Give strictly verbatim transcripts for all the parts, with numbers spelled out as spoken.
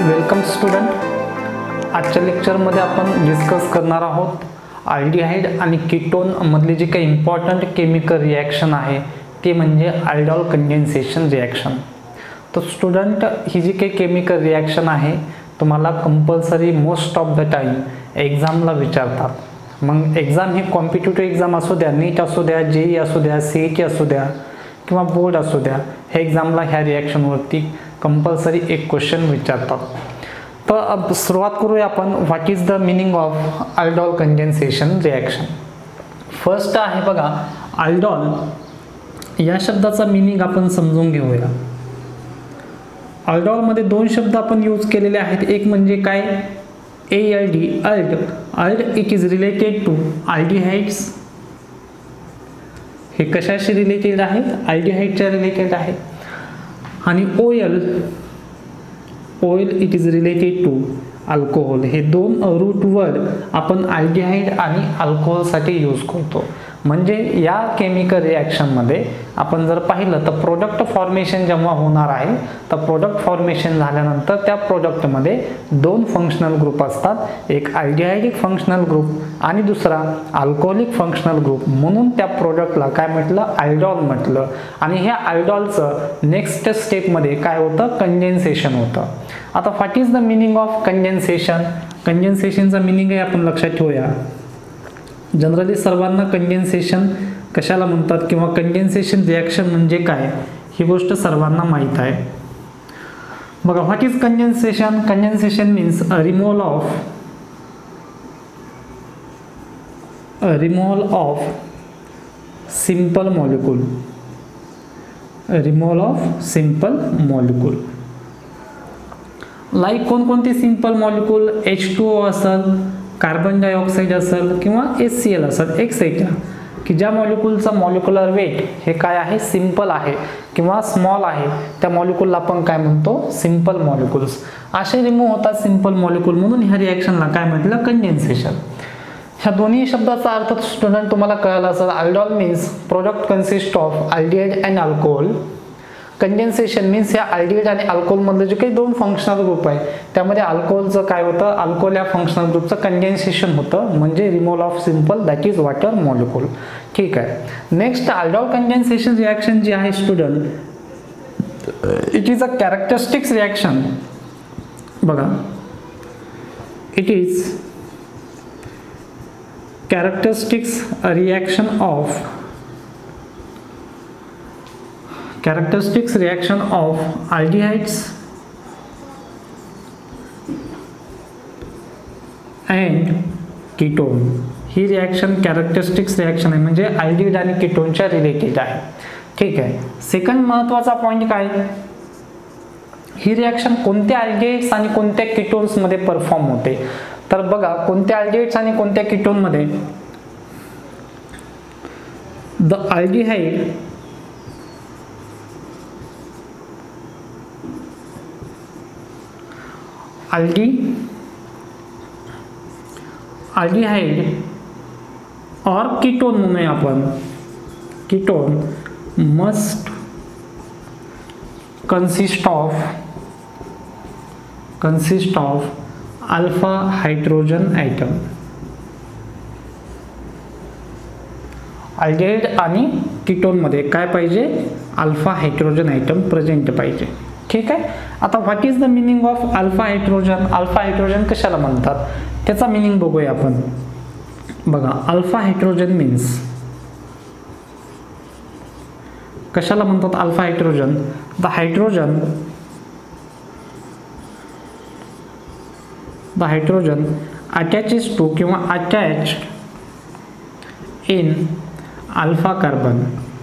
Welcome student. आजच्या लेक्चरमध्ये आपण डिस्कस करणार आहोत अल्डिहाइड आणि कीटोन मधली जी काही इम्पॉर्टंट केमिकल रिॲक्शन आहे ते म्हणजे अल्डॉल कंडेन्सेशन रिॲक्शन. तर स्टुडंट ही जी काही केमिकल रिॲक्शन आहे तुम्हाला compulsory most of the time एक्झामला विचारतात. मग एक्झाम ही कॉम्पिटिटिव्ह एक्झाम असू द्या, नीट असू द्या, जेई असू द्या, सीईटी असू द्या किंवा बोर्ड असू द्या, हे एक्झामला ह्या रिॲक्शनवरती कंपल्सरी एक क्वेश्चन विचारतात. तर अब सुरुवात करूया आपण what is the meaning of aldol condensation reaction. First आहे बघा अल्डॉल या शब्दाचा मिनिंग आपण समजून घेऊया. अल्डॉलमध्ये दोन शब्द आपण यूज केलेले आहेत. एक म्हणजे काय A L D ald. Ald it is related to aldehydes. हे कशाशी रिलेटेड आहेत? अल्डिहाइडच्या रिलेटेड आहे. आणि O L OL it is related to alcohol. हे दोन रूट वर्ड आपण अल्डिहाइड आणि अल्कोहोलसाठी यूज करतो. म्हणजे या केमिकल रिॲक्शनमध्ये आपण जर पाहिलं तर प्रोडक्ट फॉर्मेशन जेव्हा होणार आहे तर प्रोडक्ट फॉर्मेशन झाल्यानंतर त्या प्रोडक्टमध्ये दोन फंक्शनल ग्रुप असतात. एक अल्डिहाइडिक फंक्शनल ग्रुप आणि दुसरा अल्कोहोलिक फंक्शनल ग्रुप. म्हणून त्या प्रोडक्टला काय म्हटलं? अल्डॉल म्हटलं. आणि ह्या अल्डॉलचं नेक्स्ट स्टेपमध्ये काय होतं? कंडेन्सेशन होतं. आता what is the meaning of condensation? कंडेन्सेशनचा मिनिंग आहे आपण लक्षात ठेवूया. जनरली सर्वांना कंडेन्सेशन कशाला म्हणतात किंवा कंडेन्सेशन रिॲक्शन म्हणजे काय ही गोष्ट सर्वांना माहीत आहे. बघा what is condensation? Condensation means a removal of a removal of simple molecule. Removal of simple molecule. Like कोणकोणते simple molecule? H two O असेल, कार्बन डायऑक्साईड असेल किंवा एस सी एल असेल एक्सेट्रा, की ज्या मॉलिक्यूलचा मॉलिक्युलर वेट हे काय आहे? सिंपल आहे किंवा स्मॉल आहे, त्या मॉलिक्यूलला आपण काय म्हणतो? Simple molecules. असे रिमूव्ह होतात सिंपल मॉलिक्यूल. म्हणून ह्या रिॲक्शनला काय म्हटलं? कंडेन्सेशन. ह्या दोन्ही शब्दाचा अर्थ स्टुडंट तुम्हाला कळाला असेल. Aldol means product consist of aldehyde and alcohol. Condensation means या अल्डिहाइड आणि अल्कोहोलमधले जे काही दोन फंक्शनल ग्रुप आहे त्यामध्ये अल्कोहोलचं काय होतं? अल्कोहोल या फंक्शनल ग्रुपचं कंडेन्सेशन होतं म्हणजे removal of simple that is water molecule. ठीक आहे. नेक्स्ट अल्डॉल कंडेन्सेशन रिॲक्शन जी आहे student it is a characteristics reaction. बघा it is characteristics reaction of characteristics reaction of aldehydes and ketone. ही रिॲक्शन कॅरेक्टरिस्टिक्स रिॲक्शन आहे म्हणजे अल्डिहाइड आणि कीटोनच्या रिलेटेड आहे. ठीक आहे. सेकंड महत्त्वाचा पॉईंट काय? ही रिॲक्शन कोणत्या अल्डिहाइड्स आणि कोणत्या कीटोन्समध्ये परफॉर्म होते? तर बघा कोणत्या अल्डिहाइड्स आणि कोणत्या कीटोनमध्ये? The aldehyde Aldi, aldehyde or ketone म्हणूया आपण. Ketone must consist of consist of alpha hydrogen atom. Aldehyde आणि कीटोन मध्ये काय पाहिजे? अल्फा हायड्रोजन आयटम प्रेझेंट पाहिजे. ठीक आहे. आता what is the meaning of alpha hydrogen? Alpha hydrogen कशाला म्हणतात त्याचा मिनिंग बघूया आपण. बघा अल्फा हायड्रोजन मीन्स कशाला म्हणतात alpha hydrogen? The hydrogen the hydrogen attaches to किंवा attached in alpha carbon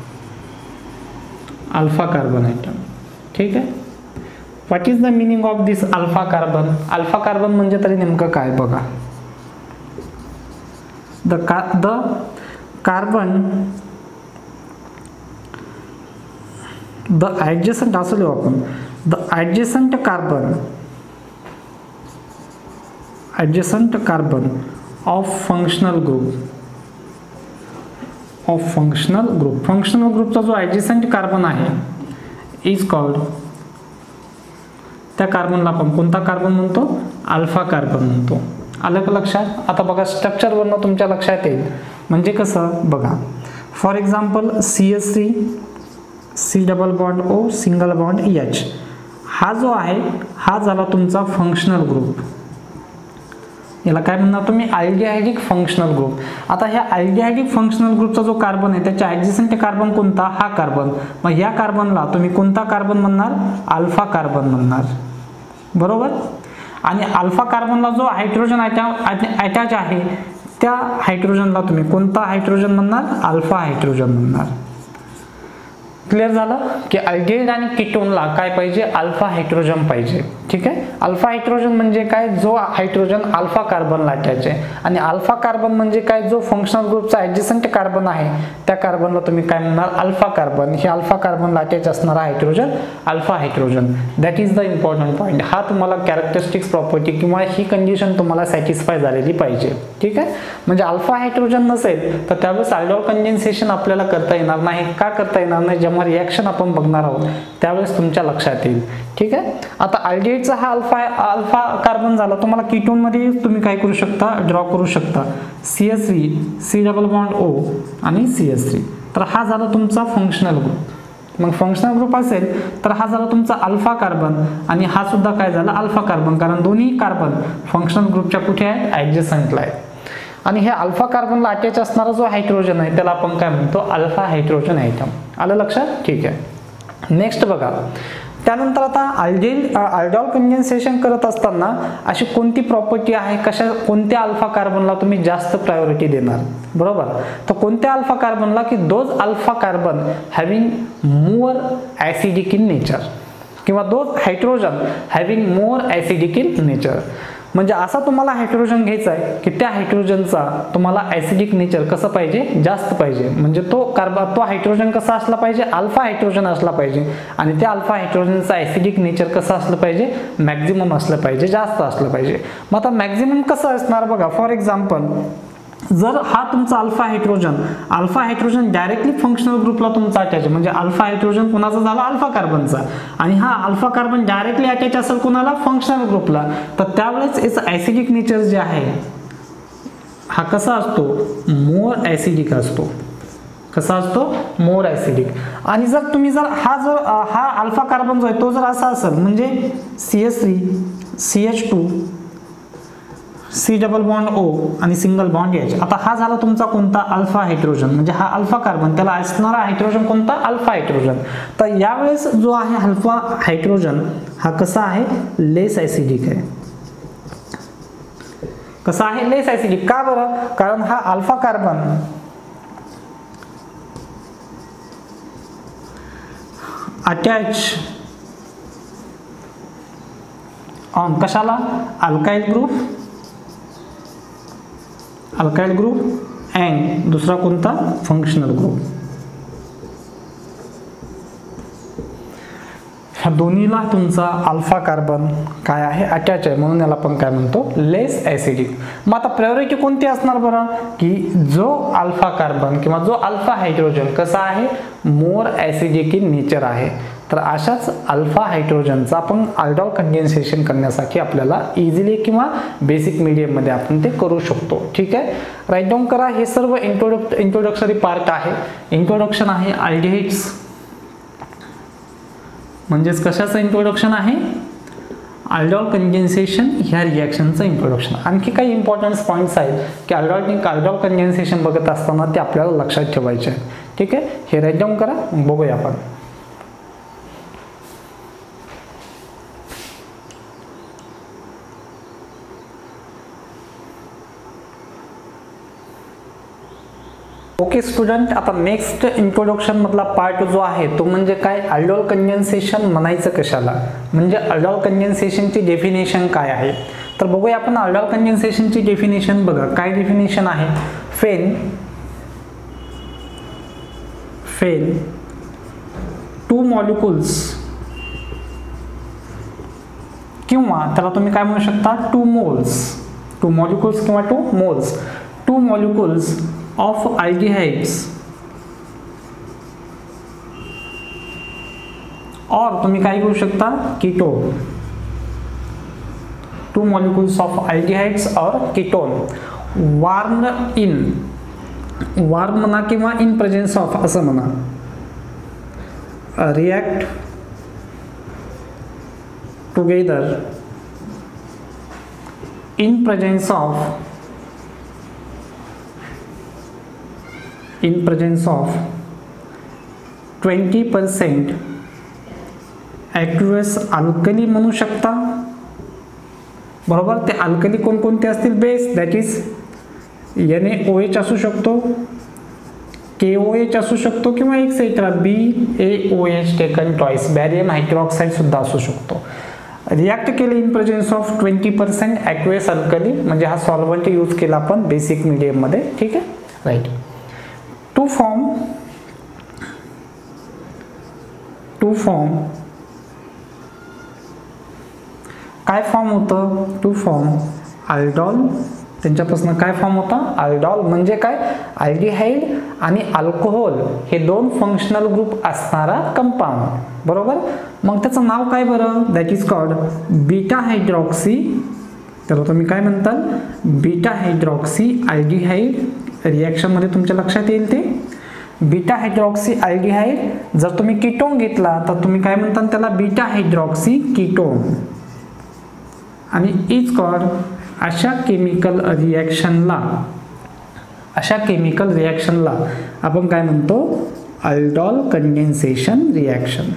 alpha carbon atom. ठीक आहे. What is the meaning of this alpha carbon? Alpha carbon म्हणजे तरी नेमकं काय? बघा द का द कार्बन द ॲडजसंट असं लिहू आपण. The adjacent carbon adjacent carbon of functional group of functional group. Functional ग्रुपचा जो ॲडजसंट कार्बन आहे इज कॉल्ड त्या कार्बनला आपण कोणता कार्बन म्हणतो? अल्फा कार्बन म्हणतो. आलं का लक्षात? आता बघा स्ट्रक्चरवरनं तुमच्या लक्षात येईल. म्हणजे कसं बघा, for example C S three, C double bond O, single bond H, हा जो आहे हा झाला तुमचा फंक्शनल ग्रुप. याला काय म्हणणार तुम्ही? Aldehydic functional group. आता ह्या अल्डिहायडिक फंक्शनल ग्रुपचा जो कार्बन आहे त्याच्या ॲडजसंट कार्बन कोणता? हा कार्बन. मग या कार्बनला तुम्ही कोणता कार्बन म्हणणार? अल्फा कार्बन म्हणणार. बरोबर. आणि अल्फा कार्बनला जो हायड्रोजन अटॅच आहे त्या हायड्रोजनला तुम्ही कोणता हायड्रोजन म्हणणार? अल्फा हायड्रोजन म्हणणार. क्लिअर झालं की अल्डिहाइड आणि कीटोनला काय पाहिजे? अल्फा हायड्रोजन पाहिजे. ठीक आहे. अल्फा हायड्रोजन म्हणजे काय? जो हायड्रोजन अल्फा कार्बनला अटॅच आहे. आणि अल्फा कार्बन म्हणजे काय? जो फंक्शनल ग्रुपचा ॲडजसंट कार्बन आहे त्या कार्बनला तुम्ही काय म्हणणार? Alpha carbon. हे अल्फा कार्बनला अटॅच असणारा hydrogen alpha hydrogen. That is the important point. हा तुम्हाला कॅरेक्टरिस्टिक्स प्रॉपर्टी किंवा ही कंडिशन तुम्हाला सॅटिस्फाय झालेली पाहिजे. ठीक आहे. म्हणजे अल्फा हायड्रोजन नसेल तर त्यावेळेस अल्डोल कंडेन्सेशन आपल्याला करता येणार नाही. का करता येणार नाही? जेव्हा रिॲक्शन आपण बघणार आहोत त्यावेळेस तुमच्या लक्षात येईल. ठीक आहे. आता अल्डिहाइडचा हा अल्फा अल्फा कार्बन झाला. तुम्हाला कीटोन मध्ये तुम्ही काय करू शकता? ड्रॉ करू शकता C S three, C double bond O आणि सी एस थ्री. तर हा झाला तुमचा फंक्शनल ग्रुप. मग फंक्शनल ग्रुप असेल तर हा झाला तुमचा अल्फा कार्बन आणि हा सुद्धा काय झाला? Alpha carbon. कारण दोन्ही कार्बन फंक्शनल ग्रुपच्या कुठे आहेत? ॲडजसंटला आहेत. आणि हे अल्फा कार्बनला अटॅच असणारा जो हायड्रोजन आहे त्याला आपण काय म्हणतो? Alpha hydrogen atom. आलं लक्षात? ठीक आहे. नेक्स्ट बघा, त्यानंतर आता अल्डिल अल्डोल कंडेन्सेशन करत असताना अशी कोणती प्रॉपर्टी आहे? कशा कोणत्या अल्फा कार्बनला तुम्ही जास्त प्रायोरिटी देणार? बरोबर. तर कोणत्या अल्फा कार्बनला? की those alpha carbon having more acidic in nature किंवा those hydrogen having more acidic in nature. म्हणजे असा तुम्हाला हायड्रोजन घ्यायचा आहे की त्या हायड्रोजनचा तुम्हाला ॲसिडिक नेचर कसं पाहिजे? जास्त पाहिजे. म्हणजे तो कार्बन तो हायड्रोजन कसा असला पाहिजे? अल्फा हायड्रोजन असला पाहिजे. आणि त्या अल्फा हायड्रोजनचा ॲसिडिक नेचर कसं असलं पाहिजे? मॅक्झिमम असलं पाहिजे, जास्त असलं पाहिजे. मग आता मॅक्झिमम कसं असणार बघा. फॉर एक्झाम्पल जर हा तुमचा alpha hydrogen alpha hydrogen directly functional ग्रुपला तुमचा अटॅच आहे, म्हणजे अल्फा हायड्रोजन कोणाचा झाला? अल्फा कार्बनचा. आणि हा अल्फा कार्बन डायरेक्टली अटॅच असेल कोणाला? फंक्शनल ग्रुपला. तर त्यावेळेस याचं ॲसिडिक नेचर जे आहे हा कसा असतो? मोर ॲसिडिक असतो. कसा असतो? More acidic. आणि जर तुम्ही जर हा जर हा अल्फा कार्बन जो आहे तो जर असा असेल म्हणजे C S three, C H two, C double bond O आणि सिंगल बॉन्ड एच. आता हा झाला तुमचा कोणता? Alpha hydrogen. म्हणजे हा अल्फा कार्बन त्याला असणारा हायड्रोजन कोणता? Alpha hydrogen. तर यावेळेस जो आहे अल्फा हायड्रोजन हा कसा आहे? लेस ॲसिडिक आहे. कसा आहे? Less acidic. का बरं? कारण हा अल्फा कार्बन अटॅच ऑन कशाला? Alkyl group, alkyl group and दुसरा कोणता? Functional group. ह्या दोन्हीला तुमचा अल्फा कार्बन काय आहे? अटॅच आहे. म्हणून याला आपण काय म्हणतो? Less acidic. मग आता प्रायोरिटी कोणती असणार बरं? की जो अल्फा कार्बन किंवा जो अल्फा हायड्रोजन कसा आहे? मोर ॲसिडिक इन नेचर आहे. तर अशाच अल्फा हायड्रोजनचा आपण अल्डोल कंडेन्सेशन करण्यासाठी आपल्याला इझिली किंवा बेसिक मीडियममध्ये आपण ते करू शकतो. ठीक आहे. राईट डाऊन करा. हे सर्व इंट्रोडक्ट इंट्रोडक्टरी पार्ट आहे. इंट्रोडक्शन आहे अल्डिहाइड्स म्हणजेच कशाचं इंट्रोडक्शन आहे? अल्डोल कंडेन्सेशन ह्या रिॲक्शनचं इंट्रोडक्शन. आणखी काही इम्पॉर्टंट पॉईंट्स आहेत की अल्डोल अल्डोल कंडेन्सेशन बघत असताना ते आपल्याला लक्षात ठेवायचे आहेत. ठीक आहे. हे राईट डाऊन करा. बघूया आपण. ओके स्टुडंट, आता नेक्स्ट इंट्रोडक्शन मधला पार्ट जो आहे तो म्हणजे काय? अल्डोल कंडेन्सेशन म्हणायचं कशाला? म्हणजे अल्डोल कंडेन्सेशनची डेफिनेशन काय आहे? तर बघूया आपण अल्डोल कंडेन्सेशनची डेफिनेशन. बघा काय डेफिनेशन आहे? फेन फेन टू मॉलिक्युल्स किंवा त्याला तुम्ही काय म्हणू शकता? Two moles. टू मॉलिक्युल्स किंवा two moles. Two molecules of aldehydes or तुम्ही काय करू शकता? Ketone. two molecules of aldehydes or ketone warm in warm म्हणा किंवा in presence of असं म्हणा react together in presence of in presence of twenty percent aqueous alkali म्हणू शकता, बरोबर. ते अल्कली कोणकोणते असतील? Base, that is N A O H असू शकतो, के ओ एच असू शकतो किंवा etcetera B A O H taken twice, barium hydroxide सुद्धा असू शकतो. रिॲक्ट केले in presence of twenty percent aqueous alkali, म्हणजे हा सॉल्व्हंट यूज केला आपण बेसिक मीडियममध्ये, ठीक आहे, right. To form to form काय फॉर्म होतं? टू फॉर्म अल्डॉल, त्यांच्यापासून काय फॉर्म होता? अल्डॉल. म्हणजे काय? अल्डिहाइड आणि अल्कोहोल हे दोन फंक्शनल ग्रुप असणारा कंपाऊंड, बरोबर. मग त्याचं नाव काय बरं? That is called beta hydroxy. तर तुम्ही काय म्हणताल? Beta hydroxy aldehyde. रिॲक्शनमध्ये तुमच्या लक्षात येईल ते बीटा हायड्रॉक्सी अल्डिहाइड. जर तुम्ही कीटोन घेतला तर तुम्ही काय म्हणता त्याला? Beta hydroxy ketone. आणि इज कॉल्ड अशा केमिकल रिॲक्शनला अशा केमिकल रिॲक्शनला आपण काय म्हणतो? Aldol condensation reaction.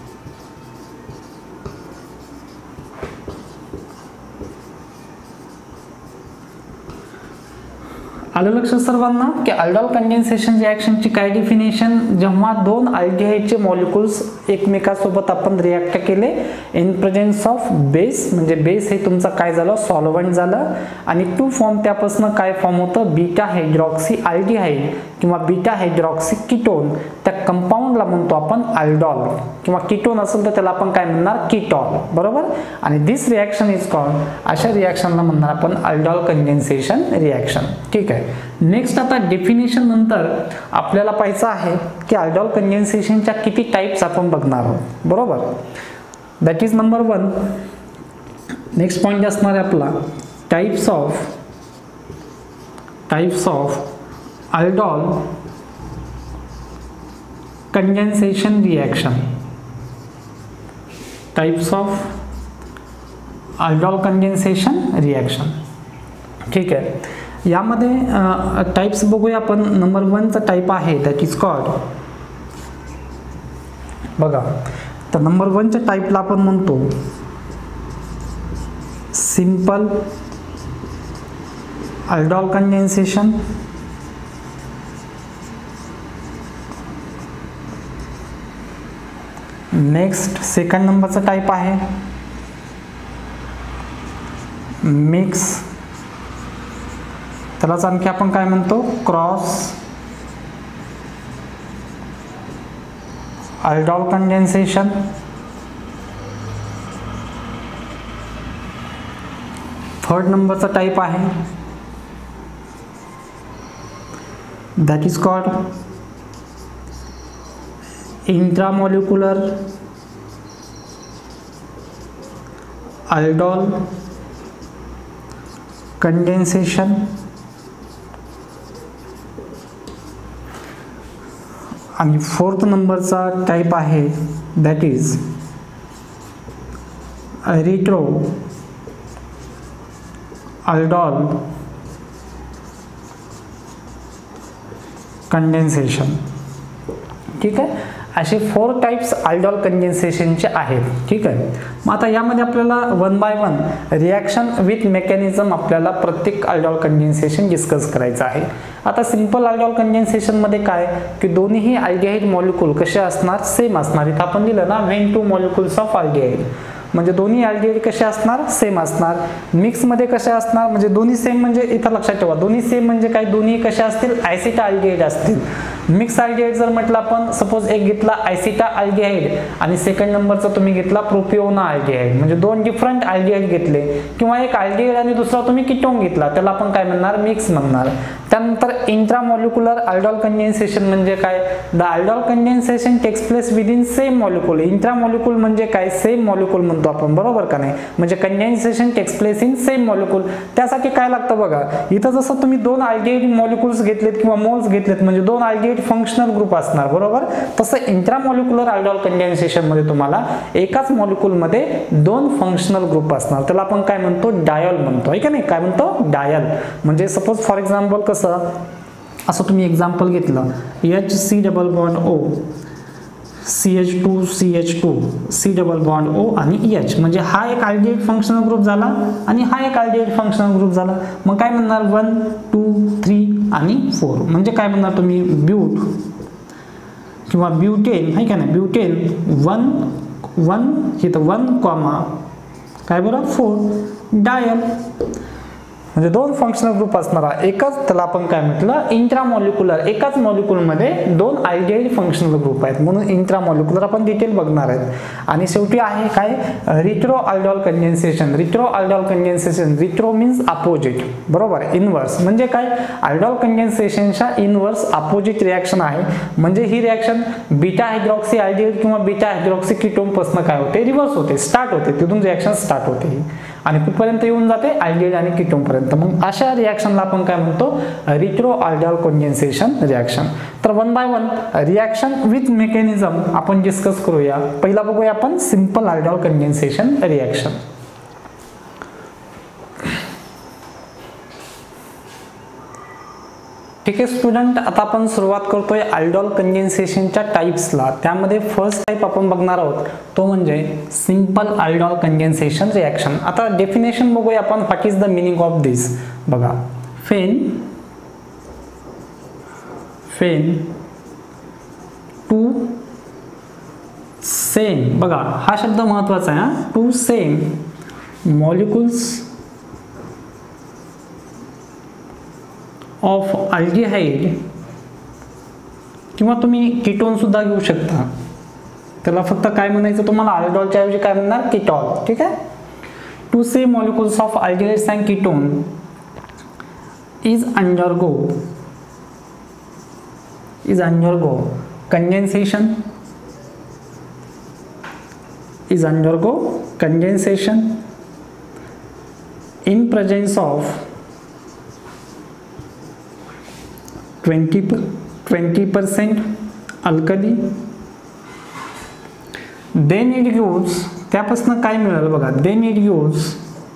आलं लक्षात सर्वांना की अल्डॉल कंडेन्सेशन रिॲक्शनची काय डेफिनेशन? जेव्हा दोन अल्डिहाइडचे मॉलिक्युल्स एकमेकांसोबत आपण रिॲक्ट केले इन प्रेझेन्स ऑफ बेस, म्हणजे बेस हे तुमचं काय झालं? सॉल्व्हंट झालं. आणि टू फॉर्म त्यापासून काय फॉर्म होतं? बीटा हायड्रॉक्सी अल्डिहाइड किंवा बीटा हायड्रॉक्सी कीटोन. त्या कंपाऊंडला म्हणतो आपण अल्डॉल, किंवा कीटोन असेल तर त्याला आपण काय म्हणणार? कीटॉल, बरोबर. आणि दिस रिॲक्शन इज कॉल्ड, अशा रिॲक्शनला म्हणणार आपण अल्डॉल कंडेन्सेशन रिॲक्शन, ठीक आहे. नेक्स्ट आता डेफिनेशन नंतर आपल्याला पाहायचं आहे की अल्डॉल कंडेन्सेशनच्या किती टाइप्स आपण बघणार आहोत, बरोबर. That is number one. Next point असणार आहे आपला types of types of aldol condensation reaction. Types of aldol condensation reaction, ठीक आहे. यामध्ये टाइप्स बघूया आपण. नंबर वनचा टाइप आहे दॅट इज कॉल्ड, बघा, तर नंबर वनच्या टाइपला आपण म्हणतो simple aldol condensation. Next second नंबरचा टाइप आहे मिक्स, त्यालाच आणखी आपण काय म्हणतो? Cross aldol condensation. थर्ड नंबरचा टाइप आहे that is called इंट्रामॉलिक्युलर aldol condensation. आणि फोर्थ नंबरचा टाइप आहे that is erythro aldol condensation, ठीक आहे. असे फोर टाइप्स अल्डॉल कंडेन्सेशनचे आहेत, ठीक आहे. मग आता यामध्ये आपल्याला one by one reaction with mechanism आपल्याला प्रत्येक अल्डॉल कंडेन्सेशन डिस्कस करायचं आहे. आता सिंपल अल्डॉल कंडेन्सेशनमध्ये काय की दोन्हीही अल्डिहाइड मॉलिक्यूल कसे असणार? सेम असणार. इथं आपण दिलं ना when two molecules of aldehyde, म्हणजे दोन्ही अल्डिहाइड कसे असणार? सेम असणार. मिक्समध्ये कसे असणार? म्हणजे दोन्ही सेम, म्हणजे इथं लक्षात ठेवा दोन्ही सेम म्हणजे काय? दोन्ही कसे असतील? ॲसिड अल्डिहाइड असतील. मिक्स अल्डिहाइड जर म्हटलं आपण, सपोज एक घेतला ॲसिटा अल्डिहाइड आणि सेकंड नंबरचा तुम्ही घेतला प्रोपिओना अल्डिहाइड, म्हणजे दोन डिफरंट अल्डिहाइड घेतले, किंवा एक अल्डिहाइड आणि दुसरा तुम्ही कीटोन घेतला, त्याला आपण काय म्हणणार, मिक्स म्हणणार. त्यानंतर इंट्रामॉलिक्युलर अल्डोल कंडेन्सेशन म्हणजे काय, the aldol condensation takes place within same molecule. Intramolecule म्हणजे काय, सेम मॉलिक्यूल म्हणतो आपण, बरोबर का नाही, म्हणजे condensation takes place in same molecule. त्यासाठी काय लागतं बघा, इथं जसं तुम्ही दोन अल्डिहाइड मॉलिक्यूल्स घेतलेत किंवा मोल्स घेतलेत म्हणजे दोन अल्डिहाइड फंक्शनल ग्रुप असणार, बरोबर. तसं इंट्रामॉलिक्युलर अल्डोल कंडेन्सेशन मध्ये तुम्हाला एकाच मॉलिक्यूल मध्ये दोन फंक्शनल ग्रुप असणार, त्याला आपण काय म्हणतो, डायल म्हणतो, आहे का नाही, काय म्हणतो, डायल. म्हणजे सपोज फॉर एक्झाम्पल कसं, असं तुम्ही एक्झाम्पल घेतलं, H C double bond O, C H two C H two, C double bond O आणि एच, म्हणजे हा एक अल्डिहाइड फंक्शनल ग्रुप झाला आणि हा एक अल्डिहाइड फंक्शनल ग्रुप झाला. मग काय म्हणणार, वन टू थ्री आणि फोर, म्हणजे काय म्हणणार तुम्ही, ब्यूट किंवा ब्यूटेन, आहे का नाही, ब्यूटेन वन वन इथं वन कॉमा काय बरं फोर, डायल. म्हणजे दोन फंक्शनल ग्रुप असणारा एकच, त्याला आपण काय म्हटलं, इंट्रामॉलिक्युलर. एकाच मॉलिक्यूलमध्ये दोन अल्डिहाइड फंक्शनल ग्रुप आहेत म्हणून इंट्रामॉलिक्युलर आपण डिटेल बघणार आहेत. आणि शेवटी आहे काय, retro aldol condensation. Retro aldol condensation, retro means opposite, बरोबर, इनवर्स. म्हणजे काय, अल्डोल कंडेन्सेशनच्या इनवर्स अपोजिट रिॲक्शन आहे. म्हणजे ही रिॲक्शन बीटा हायड्रॉक्सी अल्डिहाइड किंवा बीटा हायड्रॉक्सी कीटोन पासून काय होते, रिव्हर्स होते, स्टार्ट होते, तिथून रिॲक्शन स्टार्ट होते आणि कुठपर्यंत येऊन जाते, अल्डिहाइड आणि कीटोन पर्यंत. मग अशा रिॲक्शनला आपण काय म्हणतो, रिट्रो अल्डोल कंडेन्सेशन रिॲक्शन. तर one by one reaction with mechanism आपण डिस्कस करूया. पहिला बघूया आपण सिंपल अल्डोल कंडेन्सेशन रिॲक्शन. ठीक आहे स्टुडंट, आता आपण सुरुवात करतोय अल्डोल कंडेन्सेशनच्या टाइप्सला. त्यामध्ये फर्स्ट टाइप आपण बघणार आहोत तो म्हणजे सिंपल अल्डोल कंडेन्सेशन रिॲक्शन. आता डेफिनेशन बघूया आपण, what is the meaning of this. बघा, फेन फेन टू सेम, बघा हा शब्द महत्वाचा आहे, two same molecules of aldehyde, किंवा तुम्ही कीटोन सुद्धा घेऊ शकता, त्याला फक्त काय म्हणायचं तुम्हाला, अल्डोलच्या ऐवजी काय म्हणणार, कीटॉल. ठीक आहे, two same molecules of aldehydes and ketone is undergo is undergo condensation is undergo condensation in presence of twenty percent alkali, then it gives, त्यापासून काय मिळालं बघा, then it gives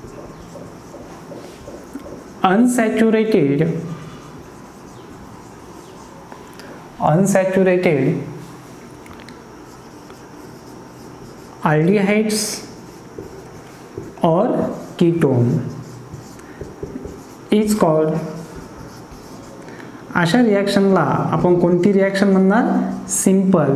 unsaturated unsaturated aldehydes or ketone is called, अशा रिॲक्शनला आपण कोणती reaction म्हणणार, simple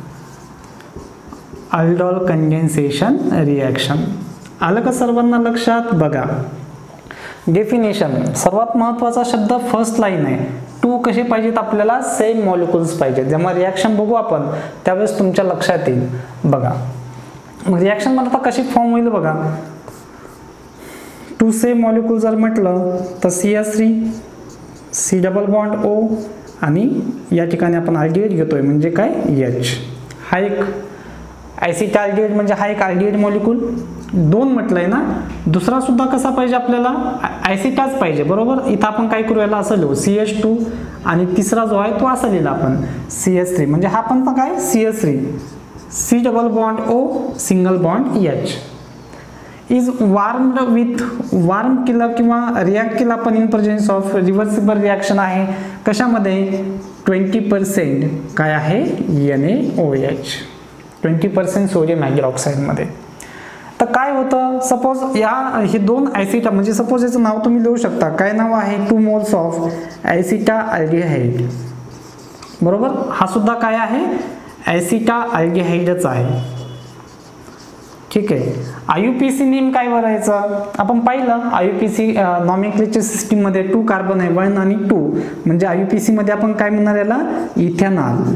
aldol condensation reaction. आलं का सर्वांना लक्षात? बघा डेफिनेशन, सर्वात महत्त्वाचा शब्द फर्स्ट लाईन आहे, टू कसे पाहिजेत आपल्याला, सेम मॉलिक्युल्स पाहिजेत. जेव्हा रिॲक्शन बघू आपण त्यावेळेस तुमच्या लक्षात येईल. बघा मग रिॲक्शन मला आता कशी फॉर्म होईल बघा, टू सेम मॉलिक्यूल जर म्हटलं तर C S three, C double bond O आणि या ठिकाणी आपण अल्डिहाइड घेतोय म्हणजे काय, एच. हा एक ॲसिड अल्डिहाइड म्हणजे हा एक अल्डिहाइड मॉलिक्यूल, दोन म्हटलंय ना. दुसरा सुद्धा कसा पाहिजे आपल्याला, ॲसिटाच पाहिजे, बरोबर. इथं आपण काय करू, याला असं लिहू सी एच टू आणि तिसरा जो आहे तो असा लिहिला आपण सी एस थ्री, म्हणजे हा पण काय C S three, C double bond O, single bond H. Is warmed with, warm केलं किंवा रिॲक्ट केला पण in presence of, reversible reaction आहे कशामध्ये, ट्वेंटी पर्सेंट काय आहे, N A O H, twenty percent sodium हायड्रॉक्साईडमध्ये. तर काय होतं, सपोज या हे दोन ॲसिटा, म्हणजे सपोज याचं नाव तुम्ही लिहू शकता, काय नाव आहे, two moles of acetaldehyde, बरोबर. हा सुद्धा काय आहे, ॲसिटा अल्डिहाइडच आहे. ठीक आहे. आयुपीसी नेम काय भरायचं आपण पाहिलं. आयुपीसी नॉमेनक्लेचर सिस्टीम मध्ये टू कार्बन आहे, वन आणि टू, म्हणजे आयुपीसी मध्ये आपण काय म्हणणार याला इथेनॉल.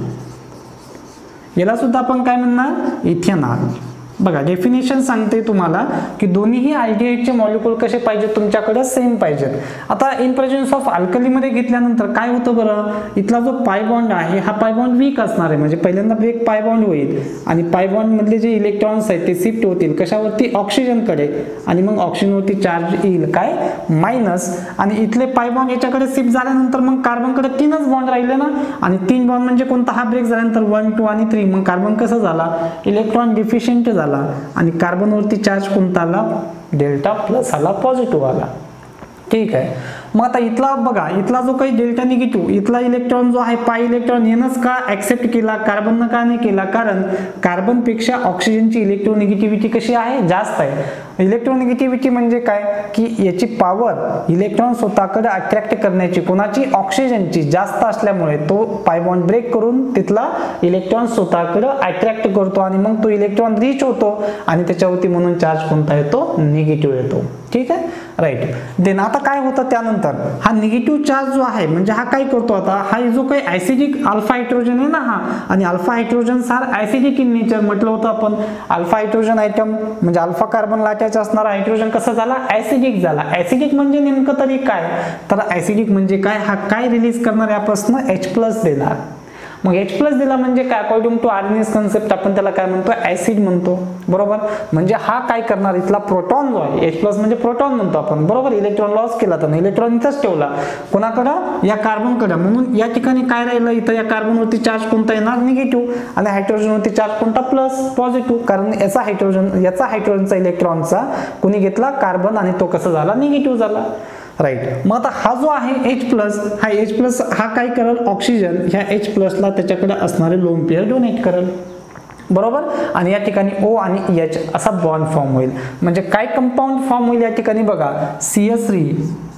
याला सुद्धा आपण काय म्हणणार इथेनॉल. बघा डेफिनेशन सांगते तुम्हाला की दोन्हीही अल्डिहाइडचे मॉलिक्यूल कसे पाहिजेत तुमच्याकडे सेम पाहिजेत. आता इन प्रेझेन्स ऑफ अल्कली मध्ये घेतल्यानंतर काय होतं बरं, इथला जो पाय बॉन्ड आहे हा पाय बॉन्ड वीक असणार आहे, म्हणजे पहिल्यांदा ब्रेक पाय बॉन्ड होईल आणि पाय बॉन्ड मधले जे इलेक्ट्रॉन्स आहेत ते शिफ्ट होतील कशावरती ऑक्सिजनकडे, आणि मग ऑक्सिजनवरती चार्ज येईल काय मायनस, आणि इथले पाय बॉन्ड याच्याकडे शिफ्ट झाल्यानंतर मग कार्बनकडे तीनच बॉन्ड राहिले ना, आणि तीन बॉन्ड म्हणजे कोणता हा ब्रेक झाल्यानंतर वन टू आणि थ्री, मग कार्बन कसं झाला इलेक्ट्रॉन डिफिशियंट झाला आणि कार्बनवरती चार्ज कोणता आला डेल्टा प्लस आला, पॉझिटिव्ह आला. ठीक आहे. मग आता इथला बघा इथला जो काही डेल्टा निगेटिव्ह इथला इलेक्ट्रॉन जो आहे पाय इलेक्ट्रॉन यानंच का ऍक्सेप्ट केला, कार्बननं का नाही केला, कारण कार्बन पेक्षा ऑक्सिजनची इलेक्ट्रोनिगेटिव्हिटी कशी आहे जास्त आहे. इलेक्ट्रोनिगेटिव्हिटी म्हणजे काय की याची पॉवर इलेक्ट्रॉन स्वतःकडे अट्रॅक्ट करण्याची कोणाची ऑक्सिजनची जास्त असल्यामुळे तो पाय बॉन्ड ब्रेक करून तिथला इलेक्ट्रॉन स्वतःकडे अट्रॅक्ट करतो आणि मग तो इलेक्ट्रॉन रीच होतो आणि त्याच्यावरती म्हणून चार्ज कोणता येतो निगेटिव्ह येतो. ठीक आहे राईट. देन आता काय होतं त्यानंतर हा निगेटिव्ह चार्ज जो आहे म्हणजे हा काय करतो आता हा जो काही ऍसिडिक अल्फा हायड्रोजन आहे ना हा, आणि अल्फा हायड्रोजन सार ऍसिडिक इन नेचर म्हटलं होतं आपण. अल्फा हायड्रोजन आयटम म्हणजे अल्फा कार्बनला अटॅच असणारा हायड्रोजन कसं झाला ऍसिडिक झाला. ऍसिडिक म्हणजे नेमकं तरी काय, तर ऍसिडिक म्हणजे काय हा काय रिलीज करणार यापासून एच प्लस देणार. मग एच प्लस दिला म्हणजे काय अकॉर्डिंग टू आर्निस कन्सेप्ट आपण त्याला काय म्हणतो ऍसिड म्हणतो. बरोबर, म्हणजे हा काय करणार इथला प्रोटॉन जो आहे एच प्लस म्हणजे प्रोटॉन म्हणतो आपण. बरोबर, इलेक्ट्रॉन लॉस केला तर इलेक्ट्रॉन इथंच ठेवला कोणाकडं या कार्बनकडे, म्हणून या ठिकाणी काय राहिलं इथं या कार्बनवरती चार्ज कोणता येणार निगेटिव्ह आणि हायड्रोजनवरती चार्ज कोणता प्लस पॉझिटिव्ह, कारण याचा हायड्रोजन याचा हायड्रोजनचा इलेक्ट्रॉनचा कोणी घेतला कार्बन आणि तो कसा झाला निगेटिव्ह झाला. राईट. मग आता हा जो आहे एच प्लस हा एच प्लस हा काय करेल ऑक्सिजन ह्या एच प्लसला त्याच्याकडे असणारे लोन पेअर डोनेट करेल. बरोबर, आणि या ठिकाणी ओ आणि एच असा बॉन्ड फॉर्म होईल. म्हणजे काय कंपाऊंड फॉर्म होईल या ठिकाणी बघा C S three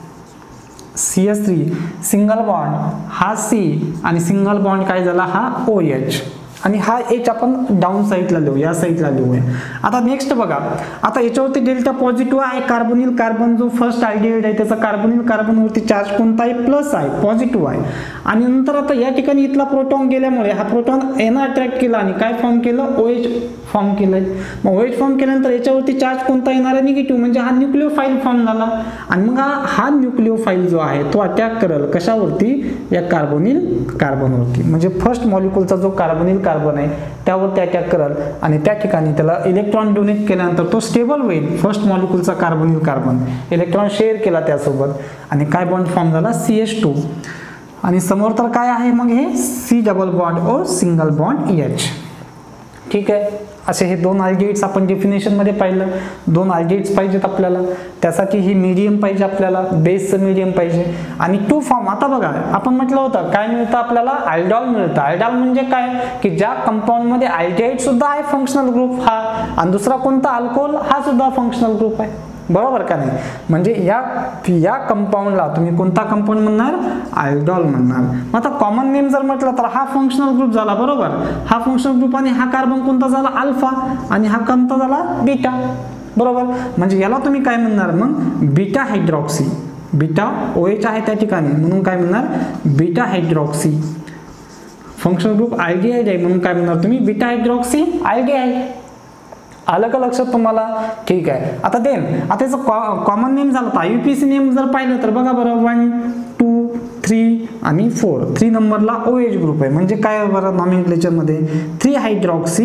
C S three single bond हा सी आणि सिंगल बॉन्ड काय झाला हा ओ एच आणि हा एच आपण डाऊन साईडला लिहू या साईडला लिहूया. आता नेक्स्ट बघा आता याच्यावरती डेल्टा पॉझिटिव्ह आहे. कार्बोनिल कार्बन जो फर्स्ट अल्डिहाइड आहे त्याचा कार्बोनिल कार्बनवरती चार्ज कोणता आहे प्लस आहे पॉझिटिव्ह आहे. आणि नंतर आता या ठिकाणी इथला प्रोटॉन गेल्यामुळे हा प्रोटॉन एनं अट्रॅक्ट केला आणि काय फॉर्म केलं ओएच फॉर्म केलंय. मग ओएच फॉर्म केल्यानंतर याच्यावरती चार्ज कोणता येणार आहे निगेटिव्ह, म्हणजे हा न्यूक्लिओफाईल फॉर्म झाला आणि मग हा हा न्यूक्लिओफाईल जो आहे तो अटॅक करेल कशावरती या कार्बोनिल कार्बनवरती, म्हणजे फर्स्ट मॉलिक्यूलचा जो कार्बोनिल कार्बन आहे त्यावरती अटॅक करेल आणि त्या ठिकाणी त्याला इलेक्ट्रॉन डोनेट केल्यानंतर तो स्टेबल होईल. फर्स्ट मॉलिक्यूलचा कार्बोनिल कार्बन इलेक्ट्रॉन शेअर केला त्यासोबत आणि काय बॉन्ड फॉर्म झाला सी एच टू आणि समोर तर काय आहे मग हे C double bond O single bond H. ठीक आहे, असे हे दोन अल्डिहाइड्स आपण डेफिनेशन मध्ये पाहिलं. दोन अल्डिहाइड्स पाहिजेत आपल्याला, त्यासाठी ही मीडियम पाहिजे आपल्याला, बेसचं मीडियम पाहिजे आणि टू फॉर्म. आता बघा आपण म्हटलं होतं काय मिळतं आपल्याला अल्डॉल मिळतं. अल्डॉल म्हणजे काय की ज्या कंपाऊंड मध्ये अल्डिहाइड सुद्धा आहे फंक्शनल ग्रुप हा आणि दुसरा कोणता अल्कोहोल हा सुद्धा फंक्शनल ग्रुप आहे. बरोबर का नाही, म्हणजे या या कंपाऊंडला तुम्ही कोणता कंपाऊंड म्हणणार अल्डॉल म्हणणार. मग आता कॉमन नेम जर म्हटलं तर हा फंक्शनल ग्रुप झाला. बरोबर, हा फंक्शनल ग्रुप आणि हा कार्बन कोणता झाला अल्फा आणि हा कोणता झाला बीटा. बरोबर, म्हणजे याला तुम्ही काय म्हणणार मग बीटा हायड्रॉक्सी. बीटा ओएच आहे त्या ठिकाणी म्हणून काय म्हणणार beta hydroxy. Functional group aldehyde आहे म्हणून काय म्हणणार तुम्ही बीटा हायड्रॉक्सी अल्डिहाइड. आलं का लक्षात तुम्हाला. ठीक आहे, आता देन आता याचं कॉमन नेम झालं तर आयुपीसी नेम जर पाहिलं तर बघा बरं वन टू थ्री आणि फोर थ्री नंबरला ओ एच ग्रुप आहे. म्हणजे काय बरं नॉमेनक्लेचर मध्ये three hydroxy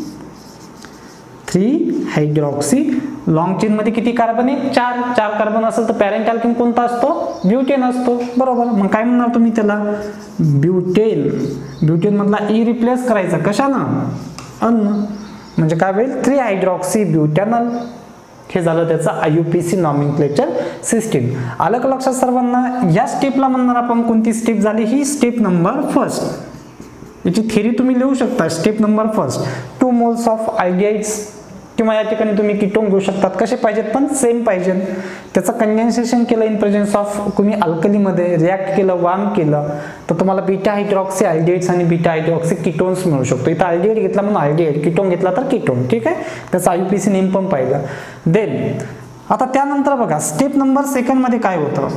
three hydroxy long chain मध्ये किती कार्बन आहे चार. चार कार्बन असेल तर पॅरेंट अल्केन कोणता असतो ब्युटेन असतो. बरोबर, मग काय म्हणणार तुम्ही त्याला ब्युटेन. ब्युटेन मधला ई रिप्लेस करायचा कशानं अन्न, म्हणजे काय होईल थ्री हायड्रॉक्सी ब्युटॅनॉल. हे झालं त्याचं आयुपीसी नॉमेनक्लेचर सिस्टीम. आलं का लक्षात सर्वांना. या स्टेपला म्हणणार आपण कोणती स्टेप झाली ही स्टेप नंबर फर्स्ट. याची थेरी तुम्ही लिहू शकता step number first. Two moles of aldehydes किंवा या ठिकाणी तुम्ही कीटोन घेऊ शकतात, कसे पाहिजेत पण सेम पाहिजे. त्याचं कंडेन्सेशन केलं इन प्रेझेन्स ऑफ तुम्ही अल्कलीमध्ये रिॲक्ट केलं, वार्म केलं तर तुम्हाला बीटा हायड्रॉक्सी अल्डिहाइड्स आणि बीटा हायड्रॉक्सी कीटोन्स मिळू शकतो. इथं अल्डिहाइड घेतला म्हणून अल्डिहाइड, कीटोन घेतला तर कीटोन. ठीक आहे, त्याचा आययुपीसी नेम पण पाहिलं. देन आता त्यानंतर बघा स्टेप नंबर सेकंड मध्ये काय होतं.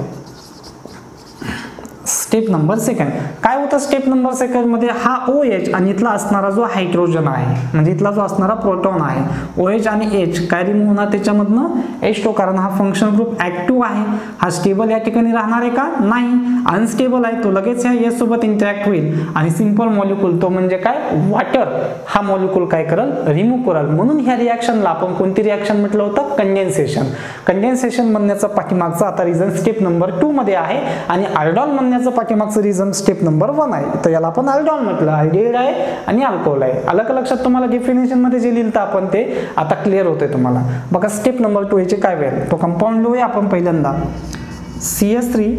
स्टेप नंबर सेकंड काय होतं. स्टेप नंबर सेकंड मध्ये हा ओ एच आणि इथला असणारा जो हायड्रोजन आहे म्हणजे इथला जो असणारा प्रोटॉन आहे ओ एच आणि एच काय रिमूव्ह होणार त्याच्यामधनं एच टू, कारण हा फंक्शन ग्रुप ऍक्टिव्ह आहे. हा स्टेबल या ठिकाणी राहणार आहे का, नाही, अनस्टेबल आहे. तो लगेच या एच सोबत इंटरॅक्ट होईल आणि सिंपल मॉलिक्यूल तो म्हणजे काय वॉटर हा मॉलिक्यूल काय करेल रिमूव्ह करेल. म्हणून ह्या रिॲक्शनला आपण कोणती रिॲक्शन म्हटलं होतं, कंडेन्सेशन. कंडेन्सेशन म्हणण्याचा पाठीमागचा आता रिझन स्टेप नंबर टू मध्ये आहे आणि आल्डॉल म्हणण्याचं पाठीमागचं रिझन स्टेप नंबर वन आहे. तर याला आपण आल्डॉल म्हटलं, अल्डिहाइड आहे आणि अल्कोहोल आहे. अलग लक्षात तुम्हाला डेफिनेशन मध्ये जे लिहिलं आपण ते आता क्लिअर होते तुम्हाला. बघा स्टेप नंबर टू याचे काय वेळ तो कंपाऊंड लिहूया आपण पहिल्यांदा. C H three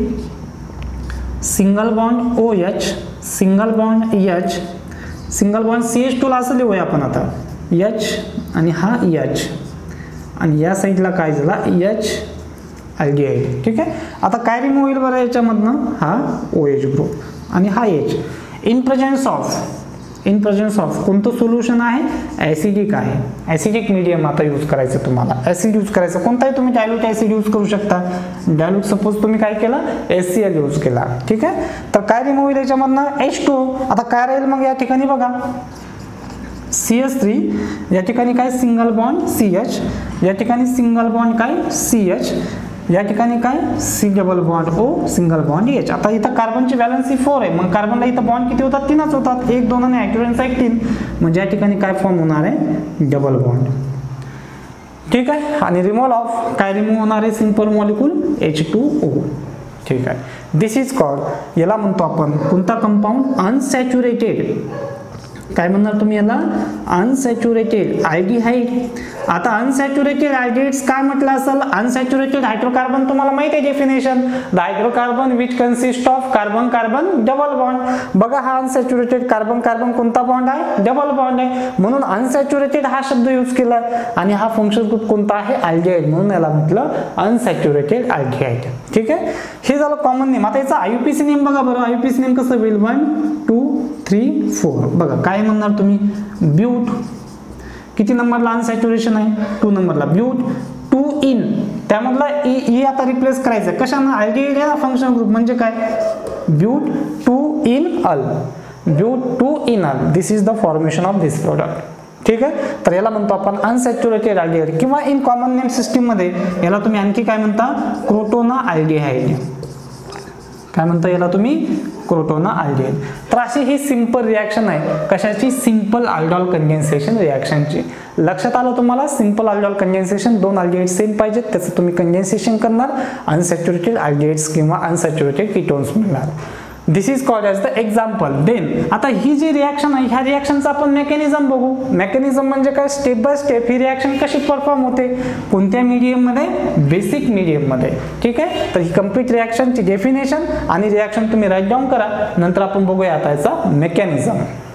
single bond O H single bond H single bond C H two ला असं लिहूया आपण आता एच आणि हा एच आणि या साईडला काय झाला एच अल्डिहाइड. ठीक आहे, आता काय रिमूव्ह होईल बरं याच्यामधनं, हा ओ एच ग्रुप आणि हा H in presence of in presence of कोणतं सोल्युशन आहे, ॲसिडिक आहे. ॲसिडिक मीडियम आता यूज करायचं तुम्हाला. ॲसिड यूज करायचं कोणताही तुम्ही डायल्यूट ॲसिड यूज करू शकता. डायल्यूट सपोज तुम्ही काय केलं एस सी एल यूज केला. ठीक आहे, तर काय रिमूव्ह होईल याच्यामधनं एच टू. आता काय राहील मग या ठिकाणी बघा सी एच थ्री या ठिकाणी काय सिंगल बॉन्ड सी एच, या ठिकाणी सिंगल बॉन्ड काय सी एच, या ठिकाणी काय C double bond O single bond H. आता इथं कार्बनची व्हॅलन्सी फोर आहे, मग कार्बनला इथं बॉन्ड किती होतात, तीनच होतात, एक दोन आणि हायड्रोजनचा एक तीन, म्हणजे या ठिकाणी काय फॉर्म होणार आहे डबल बॉन्ड. ठीक आहे, आणि रिमूव्हल ऑफ काय रिमूव्ह होणार आहे simple molecule H two O. ठीक आहे, दिस इज कॉल्ड याला म्हणतो आपण कोणता कंपाऊंड अनसॅच्युरेटेड. काय म्हणणार तुम्ही याला अनसॅच्युरेटेड अल्डिहाइड. आता अनसॅच्युरेटेड अल्डिहाइड्स काय म्हटलं असेल, अनसॅच्युरेटेड हायड्रोकार्बन तुम्हाला माहिती आहे definition, the hydrocarbon which consist of carbon carbon double bond. बघा हा अनसॅच्युरेटेड कार्बन कार्बन कोणता बॉन्ड आहे डबल बॉन्ड आहे, म्हणून अनसॅच्युरेटेड हा शब्द यूज केला आणि हा फंक्शन ग्रुप कोणता आहे अल्डिहाइड, म्हणून याला म्हटलं अनसॅच्युरेटेड अल्डिहाइड. ठीक आहे, हे झालं कॉमन नेम. आता याचा आययुपीसी नेम बघा बरं, आययुपीसी नेम कसं होईल वन टू थ्री फोर. बघा काय म्हणणार तुम्ही ब्यूट किती नंबरला अनसॅच्युरेशन आहे टू नंबरला, ब्यूट टू इन त्यामधला ई ई आता रिप्लेस करायचं कशानं अल्डिहाइड आहे फंक्शन ग्रुप म्हणजे काय ब्यूट two ene al, but two ene al, this is the formation of this product. ठीक आहे, तर याला म्हणतो आपण अनसॅच्युरेटेड अल्डिहाइड किंवा इन कॉमन नेम सिस्टीम मध्ये याला तुम्ही आणखी काय म्हणता क्रोटोना अल्डिहाइड. काय म्हणता याला तुम्ही क्रोटोना अल्डिहाइड. तर अशी ही सिंपल रिॲक्शन आहे कशाची सिंपल अल्डॉल कंडेन्सेशन रिॲक्शनची. लक्षात आलं तुम्हाला सिंपल अल्डॉल कंडेन्सेशन दोन अल्डिहाइड सेम पाहिजेत त्याचं तुम्ही कंडेन्सेशन करणार अनसॅच्युरेटेड अल्डिहाइड्स किंवा अनसॅच्युरेटेड कीटोन्स मिळणार. This is called as the example. Then आता ही जी रिॲक्शन आहे ह्या रिॲक्शनचा आपण मेकॅनिझम बघू. मेकॅनिझम म्हणजे काय स्टेप बाय स्टेप ही रिॲक्शन कशी परफॉर्म होते कोणत्या मीडियम मध्ये बेसिक मीडियम मध्ये. ठीक आहे, तर ही कंप्लीट रिॲक्शनची डेफिनेशन आणि रिॲक्शन तुम्ही राईट डाऊन करा, नंतर आपण बघूया आता याचा मेकॅनिझम.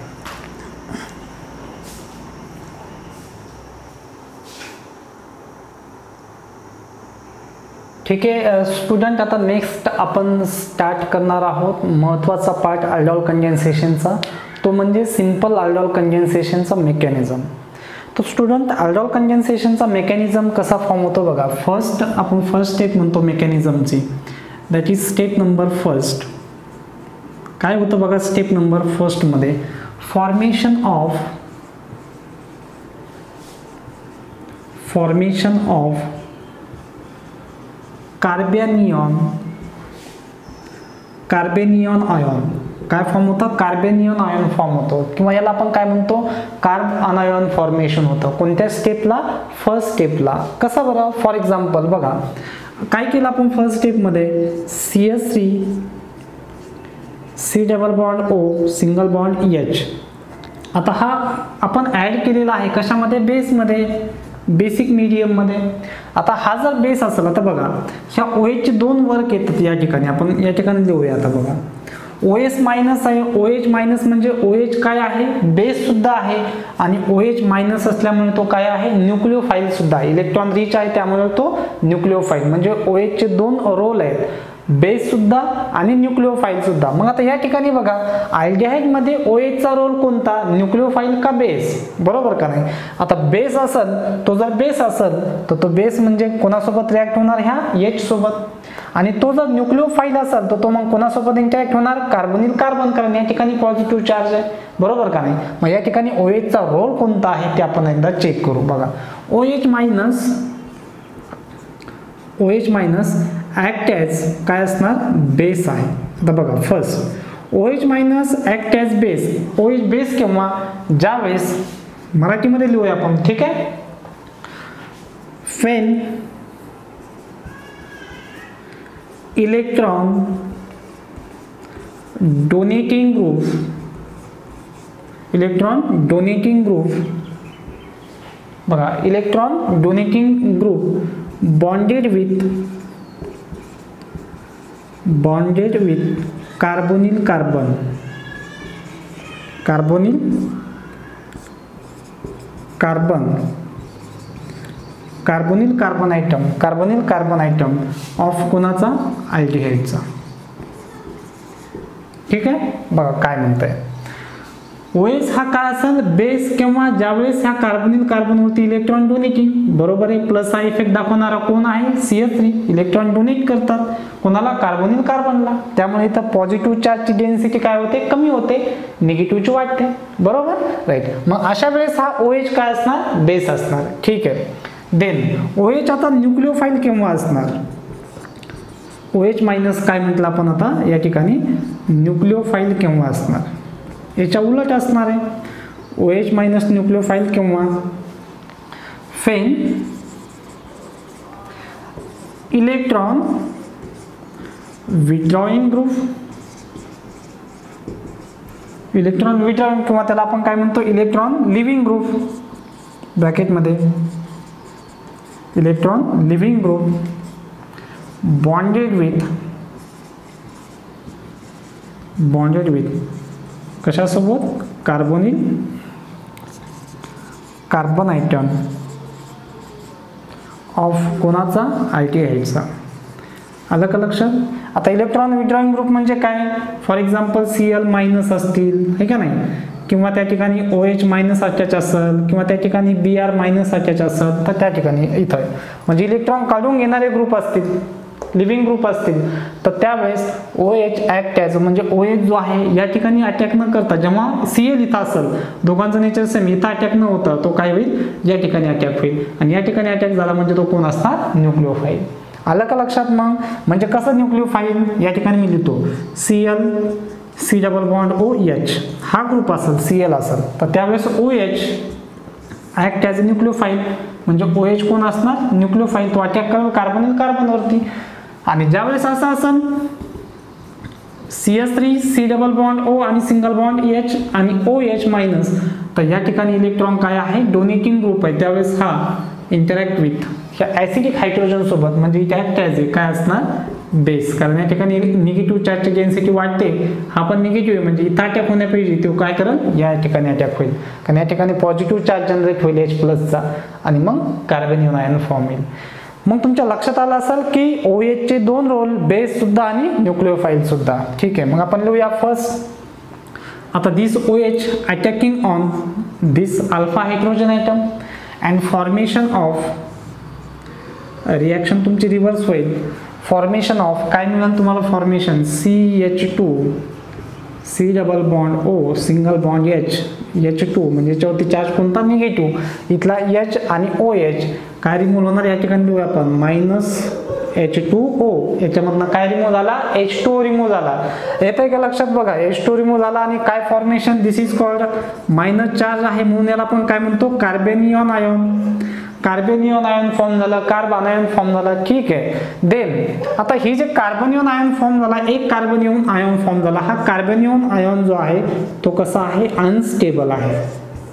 ठीक आहे स्टुडंट, आता नेक्स्ट आपण स्टार्ट करणार आहोत महत्त्वाचा पार्ट अल्डॉल कंडेन्सेशनचा, तो म्हणजे सिंपल अल्डॉल कंडेन्सेशनचा मेकॅनिझम. तर स्टुडंट अल्डॉल कंडेन्सेशनचा मेकॅनिझम कसा फॉर्म होतो बघा. फर्स्ट आपण फर्स्ट स्टेप म्हणतो मेकॅनिझमची, that is step number first. काय होतं बघा स्टेप नंबर फर्स्ट मध्ये formation of formation of carbanion carbanion ion. काय फॉर्म होतं कार्बेनियन आयन फॉर्म होतो किंवा याला आपण काय म्हणतो कार्ब अनायन फॉर्मेशन होतं. कोणत्या स्टेपला फर्स्ट स्टेपला. कसं बरं फॉर एक्झाम्पल बघा काय केलं आपण फर्स्ट स्टेपमध्ये C S three C double bond O single bond H. आता हा आपण ऍड केलेला आहे कशामध्ये बेसमध्ये बेसिक मीडियम मध्ये. आता हा जर बेस असेल आता बघा ह्या ओ एच चे दोन वर्क येतात या ठिकाणी आपण या ठिकाणी लिहूया. आता बघा ओ एच मायनस आहे. ओ एच मायनस म्हणजे ओ एच काय आहे, बेस सुद्धा आहे आणि ओ एच मायनस असल्यामुळे तो काय आहे, न्यूक्लिओफाईल सुद्धा आहे. इलेक्ट्रॉन रिच आहे त्यामुळे तो न्यूक्लिओफाईल. म्हणजे ओ एच चे दोन रोल आहेत, बेस सुद्धा आणि न्यूक्लिओफाईल सुद्धा. मग आता या ठिकाणी बघा अल्डिहाइड मध्ये ओ एच चा रोल कोणता, न्यूक्लिओफाईल का बेस, बरोबर का नाही. आता बेस असेल, तो जर बेस असेल तर तो बेस म्हणजे कोणासोबत रिॲक्ट होणार, ह्या एच सोबत. आणि तो जर न्यूक्लिओफाईल असेल तर तो मग कोणासोबत इंटरॅक्ट होणार, कार्बोनिल कार्बन, कारण या ठिकाणी पॉझिटिव्ह चार्ज आहे, बरोबर का नाही. मग या ठिकाणी ओ एच चा रोल कोणता आहे ते आपण एकदा चेक करू. बघा O H minus O H minus act as काय असणार, बेस आहे. आता बघा first O H minus act as base. O H base केव्हा, ज्या वेळेस मराठीमध्ये लिहूया आपण, ठीक आहे. When electron donating group, electron donating group बघा electron donating group bonded with bonded with carbonyl carbon, carbonyl carbon carbonyl carbon atom, carbonyl carbon atom of कोणाचा, अल्डिहाइडचा. ठीक आहे. बघा काय म्हणताय, ओएच हा काय असेल, बेस किंवा ज्यावेळेस ह्या कार्बोनिल कार्बन होती इलेक्ट्रॉन डोनेटिंग, बरोबर आहे. प्लस हा इफेक्ट दाखवणारा कोण आहे, C H three. Electron donate करतात कोणाला, कार्बोनिल कार्बनला. त्यामुळे इथं पॉझिटिव्ह चार्जची डेन्सिटी काय होते, कमी होते, निगेटिव्हची वाढते, बरोबर राईट. मग अशा वेळेस हा ओएच काय असणार, बेस असणार. ठीक आहे. देन ओएच आता न्यूक्लिओफाईल केव्हा असणार, ओएच मायनस काय म्हटलं आपण आता या ठिकाणी, न्यूक्लिओफाईल केव्हा असणार, याच्या उलट असणार आहे. ओएच मायनस न्यूक्लिओफाईल केव्हा, when electron withdrawing group, electron withdrawing किंवा त्याला आपण काय म्हणतो, इलेक्ट्रॉन लिव्हिंग ग्रुप, ब्रॅकेटमध्ये electron leaving group bonded with bonded with कशासोबत, कार्बोनिल कार्बन आयटम ऑफ कोणाचा, अल्डिहाइडचा. आलं का लक्षात. आता इलेक्ट्रॉन विथड्रॉइंग ग्रुप म्हणजे काय, for example C L minus असतील, हे का नाही, किंवा त्या ठिकाणी ओ एच मायनस अटॅच असेल, किंवा त्या ठिकाणी बी आर मायनस अटॅच असेल, तर त्या ठिकाणी इथं म्हणजे इलेक्ट्रॉन काढून घेणारे ग्रुप असतील, लिव्हिंग ग्रुप असतील, तर त्यावेळेस ओ एच ॲक्ट ॲज म्हणजे ओ एच जो आहे या ठिकाणी अटॅक न करता, जेव्हा सी एल इथं असेल, दोघांचं नेचर सेम, इथं अटॅक न होता तो काय होईल, या ठिकाणी अटॅक होईल. आणि या ठिकाणी अटॅक झाला म्हणजे तो कोण असणार, न्यूक्लिओफाईल. आलं का लक्षात. मग म्हणजे कसं न्यूक्लिओफाईल, या ठिकाणी मी लिहितो C L C double bond O H, हा ग्रुप असेल, सी एल असेल, तर त्यावेळेस O H act as a nucleophile. म्हणजे ओ एच कोण असणार, न्यूक्लिओफाईल, तो अटॅक करेल कार्बोनिल कार्बनवरती. आणि ज्यावेळेस असं असेल C H three C double bond O आणि सिंगल बॉन्ड एच आणि ओ एच मायनस, तर या ठिकाणी इलेक्ट्रॉन काय आहे, डोनेटिंग ग्रुप आहे, त्यावेळेस हा इंटरॅक्ट विथ ह्या ॲसिडिक हायड्रोजन सोबत, म्हणजे इथे ॲक्ट ॲज काय असणार, बेस. कारण या ठिकाणी निगेटिव्ह चार्जची डेन्सिटी वाढते, हा पण निगेटिव्ह आहे, म्हणजे इथं अटॅक होण्यापाहिजे तो काय करेल, या ठिकाणी अटॅक होईल. कारण या ठिकाणी पॉझिटिव्ह चार्ज जनरेट होईल एच प्लसचा, आणि मग कार्बनियन आयन फॉर्म होईल. मग तुमच्या लक्षात आलं असेल की ओ एच चे दोन रोल, बेस सुद्धा आणि न्यूक्लिओफाईल सुद्धा. ठीक आहे. मग आपण लिहूया फर्स्ट. आता this O H attacking on this alpha hydrogen atom and formation of, reaction तुमची रिव्हर्स होईल, फॉर्मेशन ऑफ काय मिळेल तुम्हाला, formation C H two C double bond O single bond H H two, म्हणजे याच्यावरती चार्ज कोणता, negative. इथला H आणि ओ एच काय रिमूव्ह होणार, या ठिकाणी लिहूया आपण मायनस एच टू ओ, याच्यामधनं काय रिमूव्ह झाला, एच टू रिमूव्ह झाला. येतंय का लक्षात. बघा एच टू रिमूव्ह झाला आणि काय formation, this is called minus charge आहे म्हणून याला आपण काय म्हणतो, carbanion ion. Carbanion ion form झाला, कार्बन आयन फॉर्म झाला. ठीक आहे. देन आता ही जे कार्बनियन आयन फॉर्म झाला, एक कार्बनियन आयन फॉर्म झाला, हा कार्बनियन आयन जो आहे तो कसा आहे, अनस्टेबल आहे.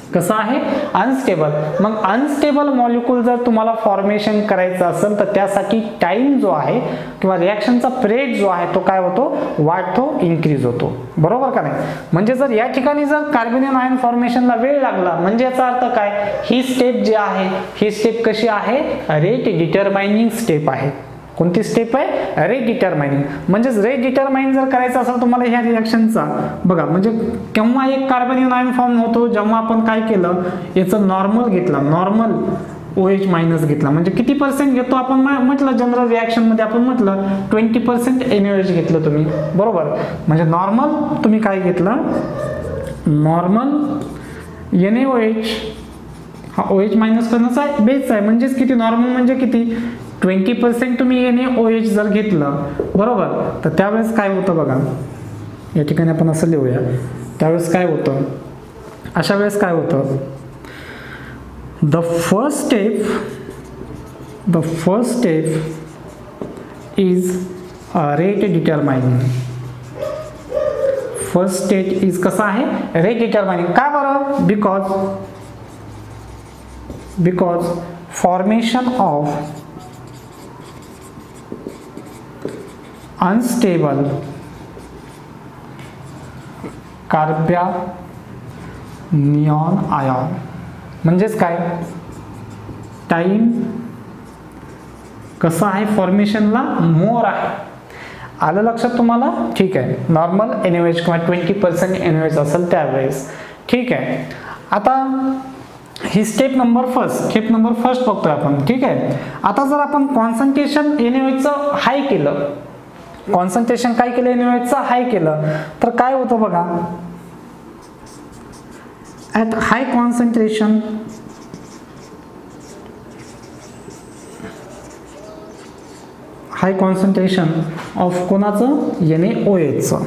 कसं आहे, अनस्टेबल. मग अनस्टेबल मॉलिक्यूल जर तुम्हाला फॉर्मेशन करायचं असेल तर त्यासाठी टाइम जो आहे किंवा रिॲक्शनचा पिरियड जो आहे तो काय होतो, वाढतो, इन्क्रीज होतो. बरोबर का नाही. म्हणजे जर या ठिकाणी जर कार्बोनियन आयन फॉर्मेशनला वेळ लागला म्हणजे याचा अर्थ काय, ही स्टेप जी आहे ही स्टेप कशी आहे, रेट डिटरमाइनिंग स्टेप आहे. कोणती स्टेप आहे, रेट डिटरमाइनिंग. म्हणजेच रेट डिटरमाइन जर करायचं असेल तुम्हाला ह्या रिॲक्शनचा बघा, म्हणजे केव्हा एक कार्बोनियन आयन फॉर्म होतो, जेव्हा आपण काय केलं, याचं नॉर्मल घेतलं, नॉर्मल OH मायनस घेतला. म्हणजे किती पर्सेंट घेतो आपण म्हटलं, जनरल रिॲक्शन मध्ये आपण म्हटलं ट्वेंटी पर्सेंट NaOH घेतलं तुम्ही. बरोबर. म्हणजे नॉर्मल तुम्ही काय घेतलं, नॉर्मल NaOH हा OH मायनस करण्याचा बेस आहे. म्हणजेच किती, नॉर्मल म्हणजे किती, ट्वेंटी पर्सेंट तुम्ही NaOH जर घेतलं, बरोबर, तर त्यावेळेस काय होतं बघा, या ठिकाणी आपण असं लिहूया. त्यावेळेस काय होतं, अशा वेळेस काय होतं, the first step the first step is rate determining. First state is कसं आहे, रेट डिटरमाइनिंग. का बरं, because because formation of unstable carbanion ion. म्हणजेच काय, टाइम कसं आहे फॉर्मेशनला, मोर आहे. आलं लक्षात तुम्हाला. ठीक आहे. नॉर्मल NaOH किंवा ट्वेंटी पर्सेंट NaOH असेल त्यावेळेस. ठीक आहे. आता ही step number first step number first बघतोय आपण. ठीक आहे. आता जर आपण कॉन्सन्ट्रेशन NaOHचं हाय केलं, कॉन्सन्ट्रेशन काय केलं, NaOHचं हाय केलं, तर काय होतं बघा, at high concentration high concentration of कोणाचं, NaOHचं.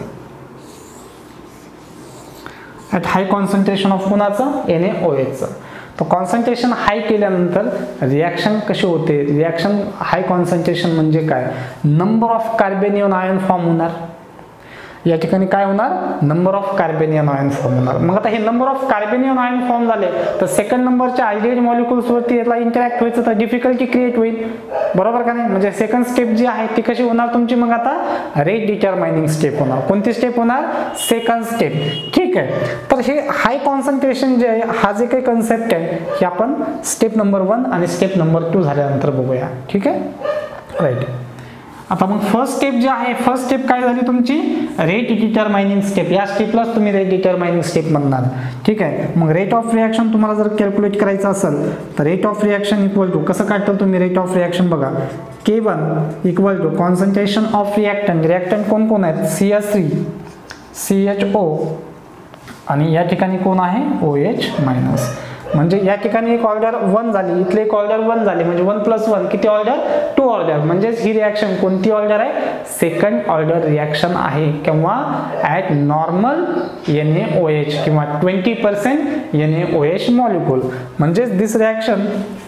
ॲट हाय कॉन्सन्ट्रेशन ऑफ कोणाचं, NaOHचं. तर कॉन्सन्ट्रेशन हाय केल्यानंतर रिॲक्शन कशी होते, रिॲक्शन हाय कॉन्सन्ट्रेशन म्हणजे काय, number of carbanion ion form होणार. या ठिकाणी काय होणार, number of carbanion ion form होणार. मग आता हे number of carbanion ion form झाले तर सेकंड नंबरच्या अल्डिहाइड मॉलिक्युल्स वरती याला इंटरॅक्ट व्हायचं तर डिफिकल्टी क्रिएट होईल. बरोबर का नाही. म्हणजे सेकंड स्टेप जी आहे ती कशी होणार तुमची, मग आता रेट डिटरमाइनिंग स्टेप होणार. कोणती स्टेप होणार, सेकंड स्टेप. ठीक आहे. तर हे हाय कॉन्सन्ट्रेशन जे आहे, हा जे काही कन्सेप्ट आहे हे आपण स्टेप नंबर वन आणि स्टेप नंबर टू झाल्यानंतर बघूया. ठीक आहे. राईट. आता मग फर्स्ट स्टेप जी आहे, फर्स्ट स्टेप काय झाली तुमची, रेट डिटरमाइनिंग स्टेप. या स्टेपलाच तुम्ही रेट डिटरमाइनिंग स्टेप म्हणणार. ठीक आहे. मग रेट ऑफ रिॲक्शन तुम्हाला जर कॅल्क्युलेट करायचं असेल तर rate of reaction equal to, कसं काढतो तुम्ही रेट ऑफ रिॲक्शन बघा, K one equal to concentration of reactant. Reactant कोण कोण आहेत, C S three, C H O आणि या ठिकाणी कोण आहे, OH मायनस. म्हणजे या ठिकाणी एक ऑर्डर वन झाली, इथले एक ऑर्डर वन झाली, म्हणजे वन प्लस वन किती ऑर्डर, टू ऑर्डर. म्हणजेच ही रिॲक्शन कोणती ऑर्डर आहे, सेकंड ऑर्डर रिॲक्शन आहे. किंवा ॲट नॉर्मल NaOH किंवा ट्वेंटी पर्सेंट NaOH मॉलिक्यूल. म्हणजेच this reaction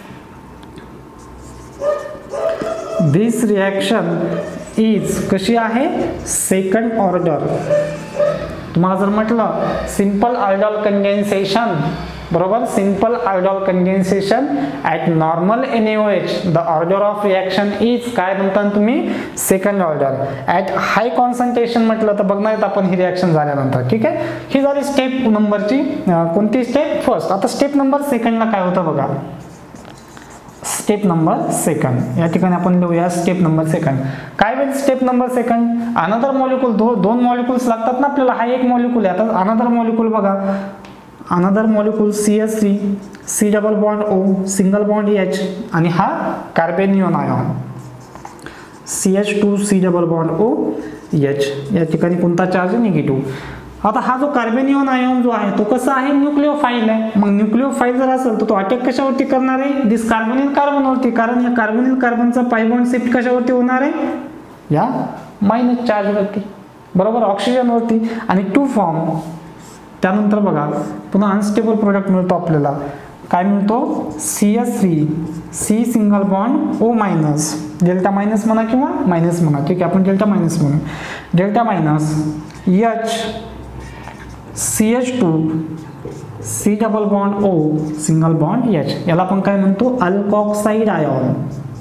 this reaction is कशी आहे, सेकंड ऑर्डर. तुम्हाला जर म्हटलं सिंपल ऑर्डर कंडेन्सेशन, बरोबर, simple order condensation at normal NaOH the order of reaction is काय म्हणता तुम्ही, second order. At high concentration म्हटलं तर बघणार आपण ही रिॲक्शन झाल्यानंतर. ठीक आहे. ही झाली स्टेप नंबरची कोणती स्टेप, फर्स्ट. आता स्टेप नंबर सेकंडला काय होतं बघा, स्टेप नंबर सेकंड. या ठिकाणी आपण लिहूया स्टेप नंबर सेकंड. काय होईल step number second, another molecule, दो दोन मॉलिक्यूल्स लागतात ना आपल्याला, हा एक मॉलिक्यूल आहे. आता अनदर मॉलिक्यूल बघा, another molecule C S three, C double bond O, single bond H आणि हा carbanion ion C H two, C double bond O H. या ठिकाणी कोणता चार्ज, निगेटिव्ह. आता हा जो कार्बोनियन आयन जो आहे तो कसा आहे, न्यूक्लिओफाइल आहे. मग न्यूक्लिओफाइल जर असेल तर तो अटॅक कशावरती करणार आहे, दिस कार्बोनिल कार्बनवरती. कारण या कार्बोनिल कार्बनचा पाय बॉन्ड शिफ्ट कशावरती होणार आहे, या मायनस चार्जवरती. बरोबर, ऑक्सिजनवरती. आणि टू फॉर्म. त्यानंतर बघा पुन्हा अनस्टेबल प्रोडक्ट मिळतो आपल्याला. काय मिळतो, C S three, C single bond O minus, delta minus म्हणा किंवा मायनस म्हणा. ठीक आहे, आपण डेल्टा मायनस म्हणू. Delta minus H C H two C double bond O single bond H, याला आपण काय म्हणतो अल्कॉक्साइड आयॉन.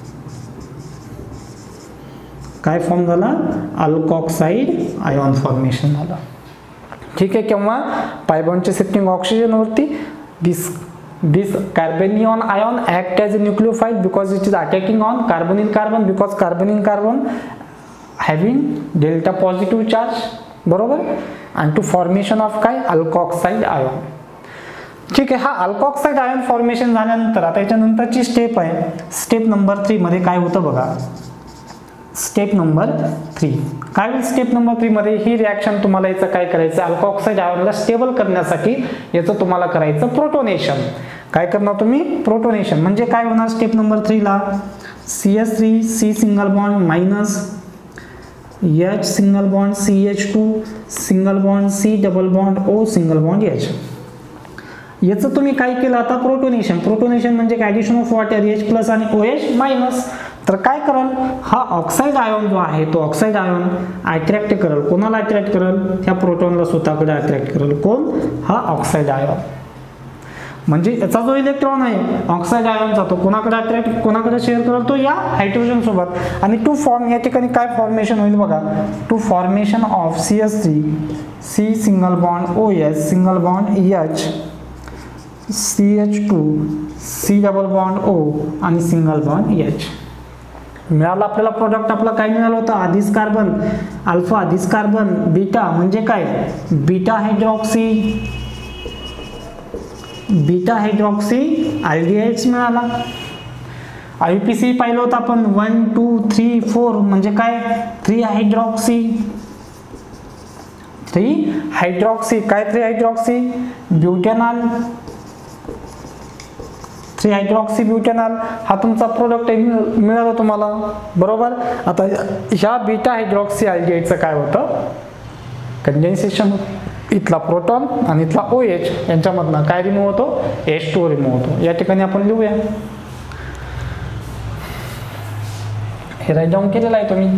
काय फॉर्म झाला अल्कॉक्साइड आयॉन फॉर्मेशन झालं. ठीक आहे. किंवा पाय बॉन्डची शिफ्टिंग ऑक्सिजन वरती this this carbanion ion act as a nucleophile because it is attacking on carbon in carbon because carbon in carbon having delta positive charge, बरोबर, आणि टू फॉर्मेशन ऑफ काय अल्कॉक्साइड ion. ठीक आहे. हा अल्कॉक्साइड आयॉन फॉर्मेशन झाल्यानंतर आता याच्यानंतरची स्टेप आहे स्टेप नंबर थ्री मध्ये काय होतं बघा. स्टेप नंबर थ्री काय होईल. स्टेप नंबर थ्री मध्ये ही रिॲक्शन तुम्हाला याचं काय करायचं अल्कॉक्साइड आयॉनला स्टेबल करण्यासाठी याचं तुम्हाला करायचं प्रोटोनेशन. काय करणार तुम्ही प्रोटोनेशन. म्हणजे काय होणार स्टेप नंबर थ्री ला C H three C single bond minus H single bond C H two single bond C double bond O single bond H. याचं तुम्ही काय केलं आता प्रोटोनेशन. प्रोटोनेशन म्हणजे addition of water H plus आणि O H minus. तर काय कराल हा ऑक्साइड आयॉन जो आहे तो ऑक्साइड आयॉन अट्रॅक्ट करेल. कोणाला अट्रॅक्ट करेल ह्या प्रोटॉनला स्वतःकडे अट्रॅक्ट करेल. कोण हा ऑक्साइड आयॉन. म्हणजे याचा जो इलेक्ट्रॉन आहे ऑक्साइड आयॉनचा तो कोणाकडे अट्रॅक्ट कोणाकडे शेअर करेल तो या हायड्रोजन सोबत. आणि टू फॉर्म या ठिकाणी काय फॉर्मेशन होईल बघा to formation of C S three C single bond O H single bond H C H two C double bond O आणि सिंगल बॉन्ड एच. मिळालं आपल्याला प्रोडक्ट. आपला काय मिळालं होतं आधीच कार्बन अल्फा आधीच कार्बन बीटा म्हणजे काय beta hydroxy beta hydroxy aldehydes मिळाला. आय पी सी पाहिलं होतं आपण वन टू थ्री फोर म्हणजे काय थ्री हायड्रॉक्सी थ्री हायड्रॉक्सी काय three hydroxy butanol three hydroxy butanol हा तुमचा प्रोडक्ट मिळाला तुम्हाला, बरोबर. आता ह्या बीटा हायड्रॉक्सी अल्डिहाइडचं काय होतं कंडेन्सेशन. इथला प्रोटॉन आणि इथला ओ एच यांच्यामधनं काय रिमूव्ह होतो एच टू रिमूव्ह होतो. या ठिकाणी आपण लिहूया हे राईट डाऊन केलेलं आहे तुम्ही.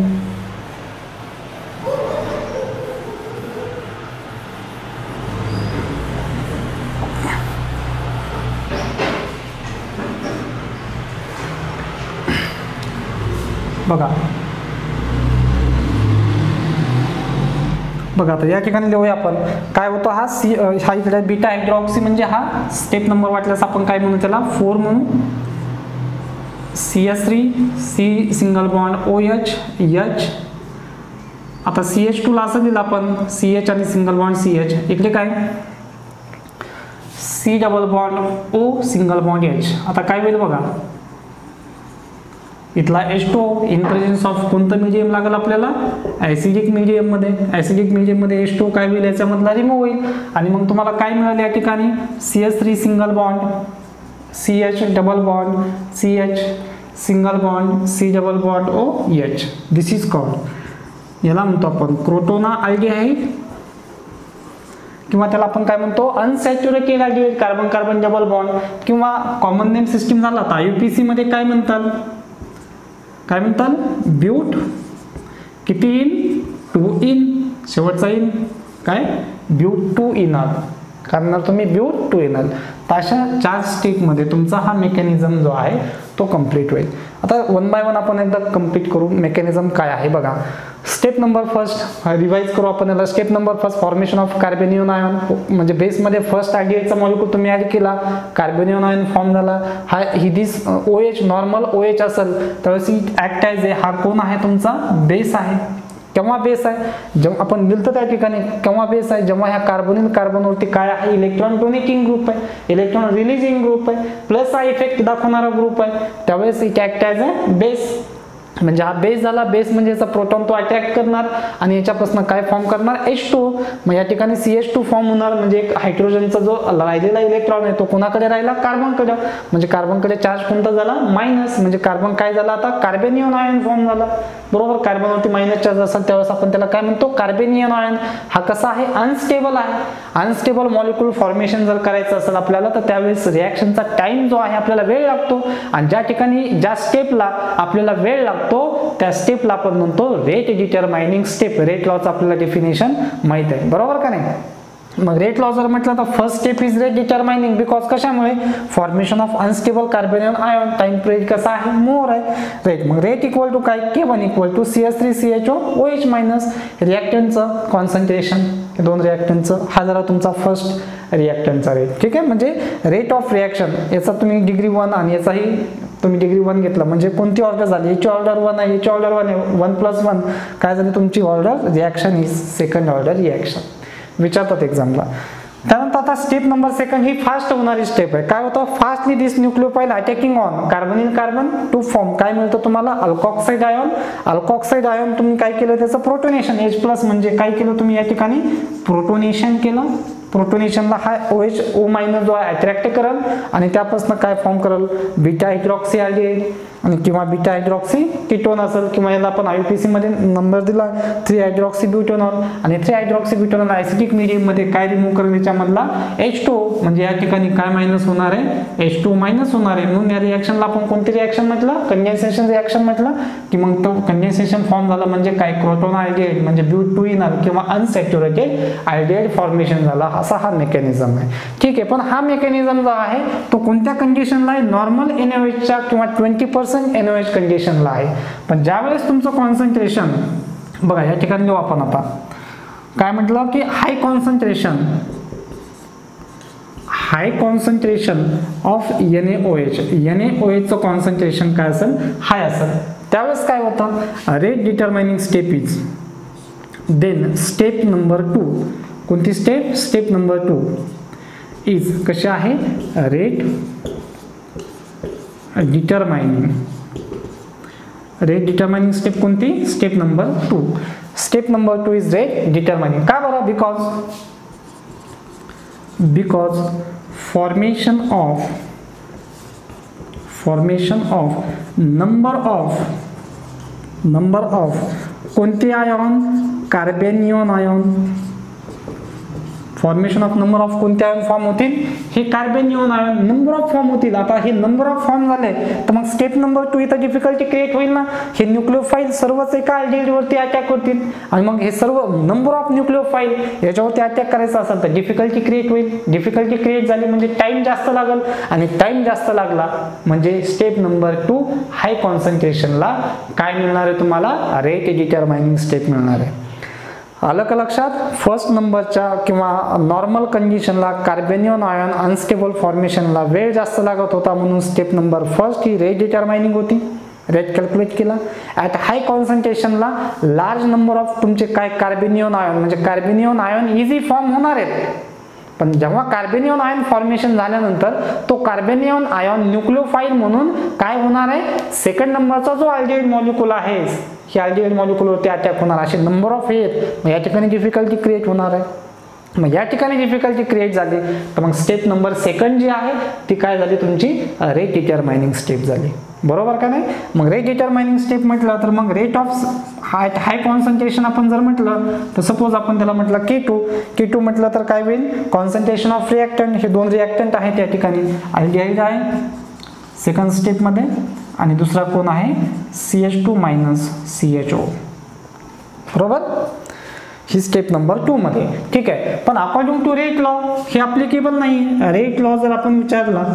बघा बघा आता या ठिकाणी लिहूया आपण काय होतं हा सी हा इकडे बीटा हायड्रॉक्सी म्हणजे हा स्टेप नंबर वाटल्यास आपण काय म्हणू त्याला फोर म्हणू. C S three C single bond O H H. आता सी एच टू ला असं दिलं आपण सी एच आणि सिंगल बॉन्ड सी एच. इकडे काय C double bond O single bond H. आता काय होईल बघा इथला H two in presence of कोणतं मीडियम लागेल आपल्याला ॲसिडिक मीडियम मध्ये. ॲसिडिक मीडियम मध्ये एच टू काय होईल याच्यामधला रिमूव्ह होईल आणि मग तुम्हाला काय मिळालं या ठिकाणी C H three single bond C H double bond C H single bond C double bond O H. This is called याला म्हणतो आपण क्रोटोना अल्डिहाइड किंवा त्याला आपण काय म्हणतो unsaturated aldehyde carbon carbon double bond किंवा कॉमन नेम सिस्टीम झाला तर आय यू पी सी मध्ये काय म्हणतात काय म्हणतात ब्यूट किती इन टू इन शेवटचा इन काय ब्यूट टू इनॉल करणार तुम्ही ब्यूट टू इनॉल. तर अशा चार स्टेपमध्ये तुमचा हा मेकॅनिझम जो आहे तो कम्प्लीट होईल. आता वन बाय वन आपण एकदा कम्प्लीट करू मेकॅनिझम काय आहे बघा. स्टेप नंबर फर्स्ट रिवाइज करू आपण याला. Step number first formation of carbanion ion म्हणजे बेसमध्ये फर्स्ट अल्डिहाइडचा मॉलिक्यूल तुम्ही ऍड केला कार्बेनियन आयॉन फॉर्म झाला. हा ही this O H normal O H असेल त्यावेळेस ऍक्ट आहे हा कोण आहे तुमचा बेस आहे. केव्हा बेस आहे जेव्हा आपण लिहितो त्या ठिकाणी केव्हा बेस आहे जेव्हा ह्या कार्बोनिल कार्बनवरती काय आहे इलेक्ट्रॉन डोनेटिंग ग्रुप आहे इलेक्ट्रॉन रिलीजिंग ग्रुप आहे प्लस हा इफेक्ट दाखवणारा ग्रुप आहे त्यावेळेस it act as a base. म्हणजे हा बेस झाला. बेस म्हणजे याचा प्रोटॉन तो अट्रॅक्ट करणार आणि याच्यापासून काय फॉर्म करणार एच टू. मग या ठिकाणी सी एच टू फॉर्म होणार म्हणजे एक हायड्रोजनचा जो राहिलेला इलेक्ट्रॉन आहे तो कोणाकडे राहिला कार्बनकडे. म्हणजे कार्बनकडे चार्ज कोणता झाला मायनस. म्हणजे कार्बन काय झाला आता कार्बेनियन आयन फॉर्म झाला बरोबर. कार्बनवरती मायनस चार्ज असेल त्यावेळेस आपण त्याला काय म्हणतो कार्बेनियन आयन. हा कसा आहे अनस्टेबल आहे. अनस्टेबल मॉलिक्यूल फॉर्मेशन जर करायचं असेल आपल्याला तर त्यावेळेस रिॲक्शनचा टाइम जो आहे आपल्याला वेळ लागतो आणि ज्या ठिकाणी ज्या स्टेपला आपल्याला वेळ लागतो त्या स्टेपला आपण म्हणतो रेट डिटरमाइनिंग स्टेप. रेट लॉचं आपल्याला डेफिनेशन माहित आहे बरोबर का नाही. मग रेट लॉ जर म्हटलं तर first step is rate determining because कशामुळे formation of unstable carbanion ion time period कसा आहे मोर आहे रेट मग रेट इक्वल टू काय K one equal to C H three C H O O H minus रिॲक्टंटचं कॉन्सन्ट्रेशन दोन रिॲक्टंटचं हा जरा तुमचा फर्स्ट रिॲक्टंटचा रेट ठीक आहे म्हणजे रेट ऑफ रिॲक्शन याचा तुम्ही डिग्री वन आणि याचाही तुम्ही डिग्री वन घेतला म्हणजे कोणती ऑर्डर झाली याची ऑर्डर वन आहे याची ऑर्डर वन आहे वन प्लस वन काय झाली तुमची order reaction is second order reaction विचारतात एक्झामला त्यानंतर आता स्टेप नंबर सेकंड ही फास्ट होणारी स्टेप आहे काय होतं fastly this nucleophile attacking on carbonyl carbon to form काय मिळतं तुम्हाला अल्कोक्साइड आयन अल्कोक्साइड आयन तुम्ही काय केलं त्याचं प्रोटोनेशन एच प्लस म्हणजे काय केलं तुम्ही या ठिकाणी प्रोटोनेशन केलं प्रोटोनेशनला हा ओ एच ओ मायनस जो आहे अट्रॅक्ट करेल आणि त्यापासून काय फॉर्म करेल बीटा हायड्रॉक्सी आल्डिहाइड आणि किंवा बीटा हायड्रॉक्सी कीटोन असेल किंवा याला आपण आययूपीसी मध्ये नंबर दिला थ्री हायड्रॉक्सी ब्युटेनॉल आणि three hydroxy butanol acidic medium मध्ये काय रिमूव्ह करेल याच्यामधला एच टू म्हणजे या ठिकाणी काय मायनस होणार आहे एच टू मायनस होणार आहे म्हणून या रिॲक्शनला आपण कोणती रिॲक्शन म्हटलं कंडेन्सेशन रिॲक्शन म्हटलं की मग तो कंडेन्सेशन फॉर्म झाला म्हणजे काय क्रोटोन आल्डिहाइड म्हणजे ब्युटेनॉल किंवा अनसॅच्युरेटेड आल्डिहाइड फॉर्मेशन झाला असा हा मेकॅनिझम आहे ठीक आहे पण हा मेकॅनिझम जो आहे तो कोणत्या कंडिशनला आहे नॉर्मल एनओएचच्या किंवा ट्वेंटी पर्सेंट एनओएच कंडिशनला आहे पण ज्यावेळेस तुमचं कॉन्सन्ट्रेशन बघा या ठिकाणी लिहू आपण आता काय म्हटलं की high concentration high concentration of N A O H एनएओएचचं कॉन्सन्ट्रेशन काय असेल हाय असेल त्यावेळेस काय होतं rate determining step is then step number two कोणती step step number two is कशी आहे rate determining rate determining step कोणती step number two step number two is rate determining का बरं because because formation of formation of number of number of कोणते ion carbanion ion formation of number of कोणते ion form होतील हे carbanion ion number of form होतील आता हे number of form झाले तर मग स्टेप नंबर टू इथं डिफिकल्टी क्रिएट होईल ना हे न्यूक्लियोफाइल सर्वच एका आल्डिहाइड वरती अटॅक करतील आणि मग हे सर्व नंबर ऑफ न्यूक्लियोफाइल याच्यावरती अटॅक करायचा असेल तर डिफिकल्टी क्रिएट होईल डिफिकल्टी क्रिएट झाली म्हणजे टाइम जास्त लागेल आणि टाइम जास्त लागला म्हणजे स्टेप नंबर टू हाय कॉन्सन्ट्रेशनला काय मिळणार आहे तुम्हाला रेट डिटरमाइनिंग स्टेप मिळणार आहे आलं का लक्षात फर्स्ट नंबरच्या किंवा नॉर्मल कंडिशनला कार्बेनियन आयन अनस्टेबल फॉर्मेशनला वेळ जास्त लागत होता म्हणून स्टेप नंबर फर्स्ट ही रेट डिटरमाइनिंग होती रेट कॅल्क्युलेट केला ॲट हाय कॉन्सन्ट्रेशनला लार्ज नंबर ऑफ तुमचे काय कार्बेनियन आयन म्हणजे कार्बेनियन आयन इझी फॉर्म होणार आहेत पण जेव्हा कार्बेनियन आयन फॉर्मेशन झाल्यानंतर तो कार्बेनियन आयन न्यूक्लियोफाइल म्हणून काय होणार आहे सेकंड नंबरचा जो आल्डिहाइड मॉलिक्यूल आहे ही आल्डिहाइड मॉलिक्यूलवरती अटॅक होणार असे नंबर ऑफ आहेत या ठिकाणी डिफिकल्टी क्रिएट होणार आहे मग या ठिकाणी डिफिकल्टी क्रिएट झाली तर मग स्टेप नंबर सेकंड जी आहे ती काय झाली तुमची रेट डिटरमाइनिंग स्टेप झाली बरोबर का नाही मग रेट डिटरमाइनिंग स्टेप म्हटलं तर मग rate of high high concentration आपण जर म्हटलं तर सपोज आपण त्याला म्हटलं के टू के टू म्हटलं तर काय होईल कॉन्सन्ट्रेशन ऑफ रिॲक्टंट हे दोन रिॲक्टंट आहेत या ठिकाणी आल्डिहाइड आहे सेकंड स्टेपमध्ये आणि दुसरा कोण आहे C H two minus C H O बरोबर ही स्टेप नंबर टू मध्ये ठीक आहे पण अकॉर्डिंग टू रेट लॉ हे अप्लिकेबल नाही रेट लॉ जर आपण विचारला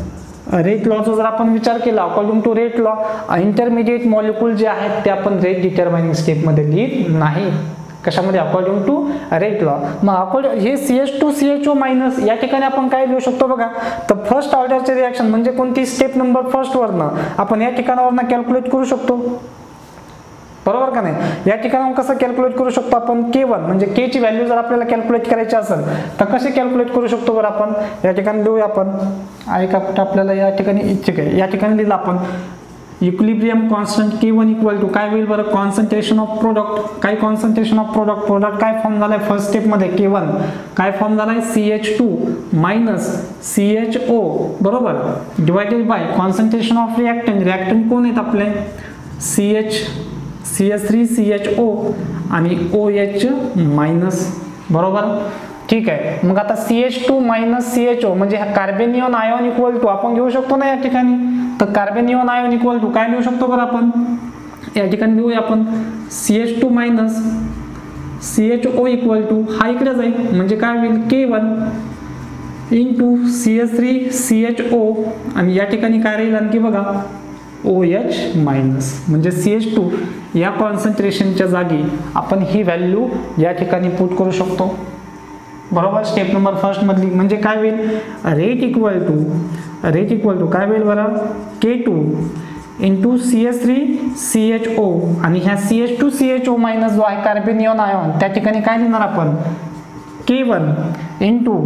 रेट लॉचा जर आपण विचार केला according to rate law intermediate molecule जे आहेत ते आपण रेट डिटरमाइनिंग स्टेपमध्ये लिहित नाही कशामध्ये अकॉर्डिंग टू रेट लॉ मग अकॉर्डिंग हे C H two C H O minus या ठिकाणी आपण काय लिहू शकतो बघा तर फर्स्ट ऑर्डरचे रिॲक्शन म्हणजे कोणती स्टेप नंबर फर्स्ट वरनं आपण या ठिकाणावरनं कॅल्क्युलेट करू शकतो बरोबर का नाही या ठिकाणी कसं कॅल्क्युलेट करू शकतो आपण के वन म्हणजे के ची व्हॅल्यू जर आपल्याला कॅल्क्युलेट करायची असेल तर कसे कॅल्क्युलेट करू शकतो बरं आपण या ठिकाणी लिहूया आपण ऐका आपल्याला या ठिकाणी ठीक आहे या ठिकाणी लिहिलं आपण equilibrium constant K one equal to काय होईल बरं कॉन्सन्ट्रेशन ऑफ प्रोडक्ट काय कॉन्सन्ट्रेशन ऑफ प्रोडक्ट प्रोडक्ट काय फॉर्म झालाय फर्स्ट स्टेपमध्ये के वन काय फॉर्म झालाय C H two minus C H O बरोबर divided by concentration of reactant reactant कोण आहेत आपले C H C H three C H O आणि ओ एच मायनस बरोबर ठीक आहे मग आता C H two minus C H O म्हणजे हा कार्बेनियन आयन इक्वल टू आपण घेऊ शकतो ना या ठिकाणी तर कार्बेनियन आयन इक्वल टू काय लिहू शकतो बरं आपण या ठिकाणी लिहूया आपण C H two minus C H O equal to हा इकडे जाईल म्हणजे काय होईल K one into C H three C H O आणि या ठिकाणी काय राहील आणखी बघा ओ एच मायनस म्हणजे सी एच टू या कॉन्सन्ट्रेशनच्या जागी आपण ही व्हॅल्यू या ठिकाणी पुट करू शकतो बरोबर. स्टेप नंबर फर्स्ट मधली म्हणजे काय होईल rate equal to rate equal to काय होईल बरं K two into C H three C H O आणि ह्या C H two C H O minus जो आहे कार्बेनियन आयॉन त्या ठिकाणी काय लिहिणार आपण K one into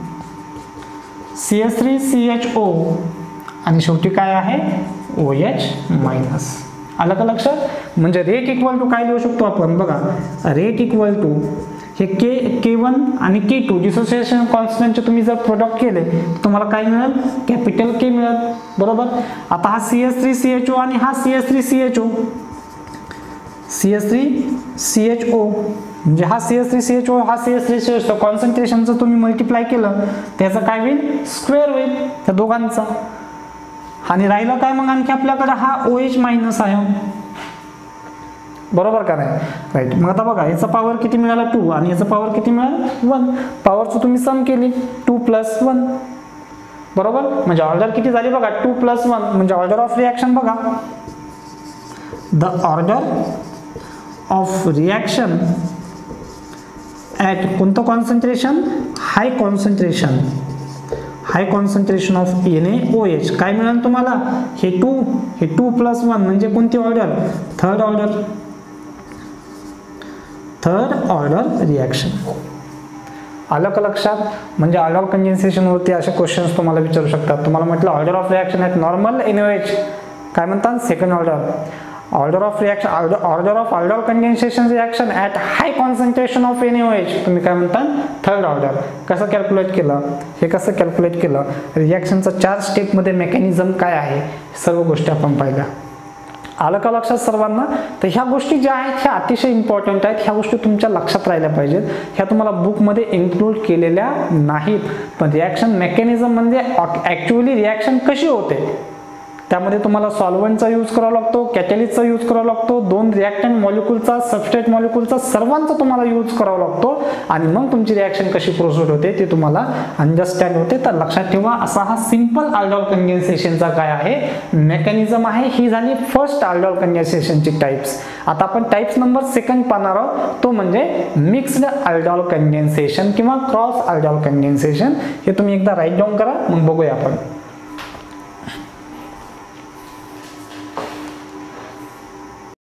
C H three C H O आणि शेवटी काय आहे ओ एच मायनस. आलं का लक्षात. म्हणजे रेट इक्वल टू काय लिहू शकतो आपण बघा रेट इक्वल टू हे के के वन आणि के टू डिसोसिएशन कॉन्स्टंटचे तुम्ही जर प्रोडक्ट केले तुम्हाला काय मिळेल कॅपिटल के मिळेल बरोबर. आता हा C H three C H O आणि हा C H three C H O C H three C H O म्हणजे हा C H three C H O हा C H three C H O कॉन्सन्ट्रेशनचं तुम्ही मल्टिप्लाय केलं त्याचं काय होईल स्क्वेअर होईल त्या दोघांचा आणि राहिलं काय मग आणखी आपल्याकडे हा ओ एच मायनस आहे बरोबर का नाही राईट. मग आता बघा याचा पॉवर किती मिळाला टू आणि याचा पॉवर किती मिळाला वन पॉवरचं तुम्ही सम केली टू प्लस वन बरोबर म्हणजे ऑर्डर किती झाली बघा टू प्लस वन म्हणजे ऑर्डर ऑफ रिॲक्शन बघा the order of reaction at कोणतं concentration high concentration high concentration of N A O H काय मिळेल तुम्हाला हे टू हे टू प्लस वन म्हणजे कोणती order third order third order reaction. आलं का लक्षात. म्हणजे ऑर्डर कंडेन्सेशन वरती असे क्वेश्चन्स तुम्हाला विचारू शकतात. तुम्हाला म्हटलं order of reaction at normal N O H काय म्हणतात second order order of reaction order of order condensation reaction at high concentration of N O H तुम्ही काय म्हणतात थर्ड ऑर्डर. कसं कॅल्क्युलेट केलं हे कसं कॅल्क्युलेट केलं रिॲक्शनचा चार स्टेपमध्ये मेकॅनिझम काय आहे सर्व गोष्टी आपण पाहिल्या. आलं का लक्षात सर्वांना. तर ह्या गोष्टी ज्या आहेत ह्या अतिशय इम्पॉर्टंट आहेत ह्या गोष्टी तुमच्या लक्षात राहिल्या पाहिजेत. ह्या तुम्हाला बुकमध्ये इन्क्लूड केलेल्या नाहीत पण रिॲक्शन मेकॅनिझम म्हणजे ॲक्च्युअली रिॲक्शन कशी होते त्यामध्ये तुम्हाला सॉल्व्हंटचा यूज करावा लागतो कॅटॅलिस्टचा यूज करावा लागतो दोन रिॲक्टंट मॉलिक्यूलचा सबस्ट्रेट मॉलिक्यूलचा सर्वांचा तुम्हाला यूज करावा लागतो आणि मग तुमची रिॲक्शन कशी प्रोसीड होते ते तुम्हाला अंडरस्टँड होते. तर लक्षात ठेवा असा हा सिंपल aldol कंडेन्सेशनचा काय आहे मेकॅनिझम आहे. ही झाली फर्स्ट aldol कंडेन्सेशनची टाइप्स. आता आपण टाइप्स नंबर सेकंड पाहणार आहोत तो म्हणजे मिक्स्ड aldol कंडेन्सेशन किंवा क्रॉस aldol कंडेन्सेशन. हे तुम्ही एकदा राईट डाऊन करा मग बघूया आपण.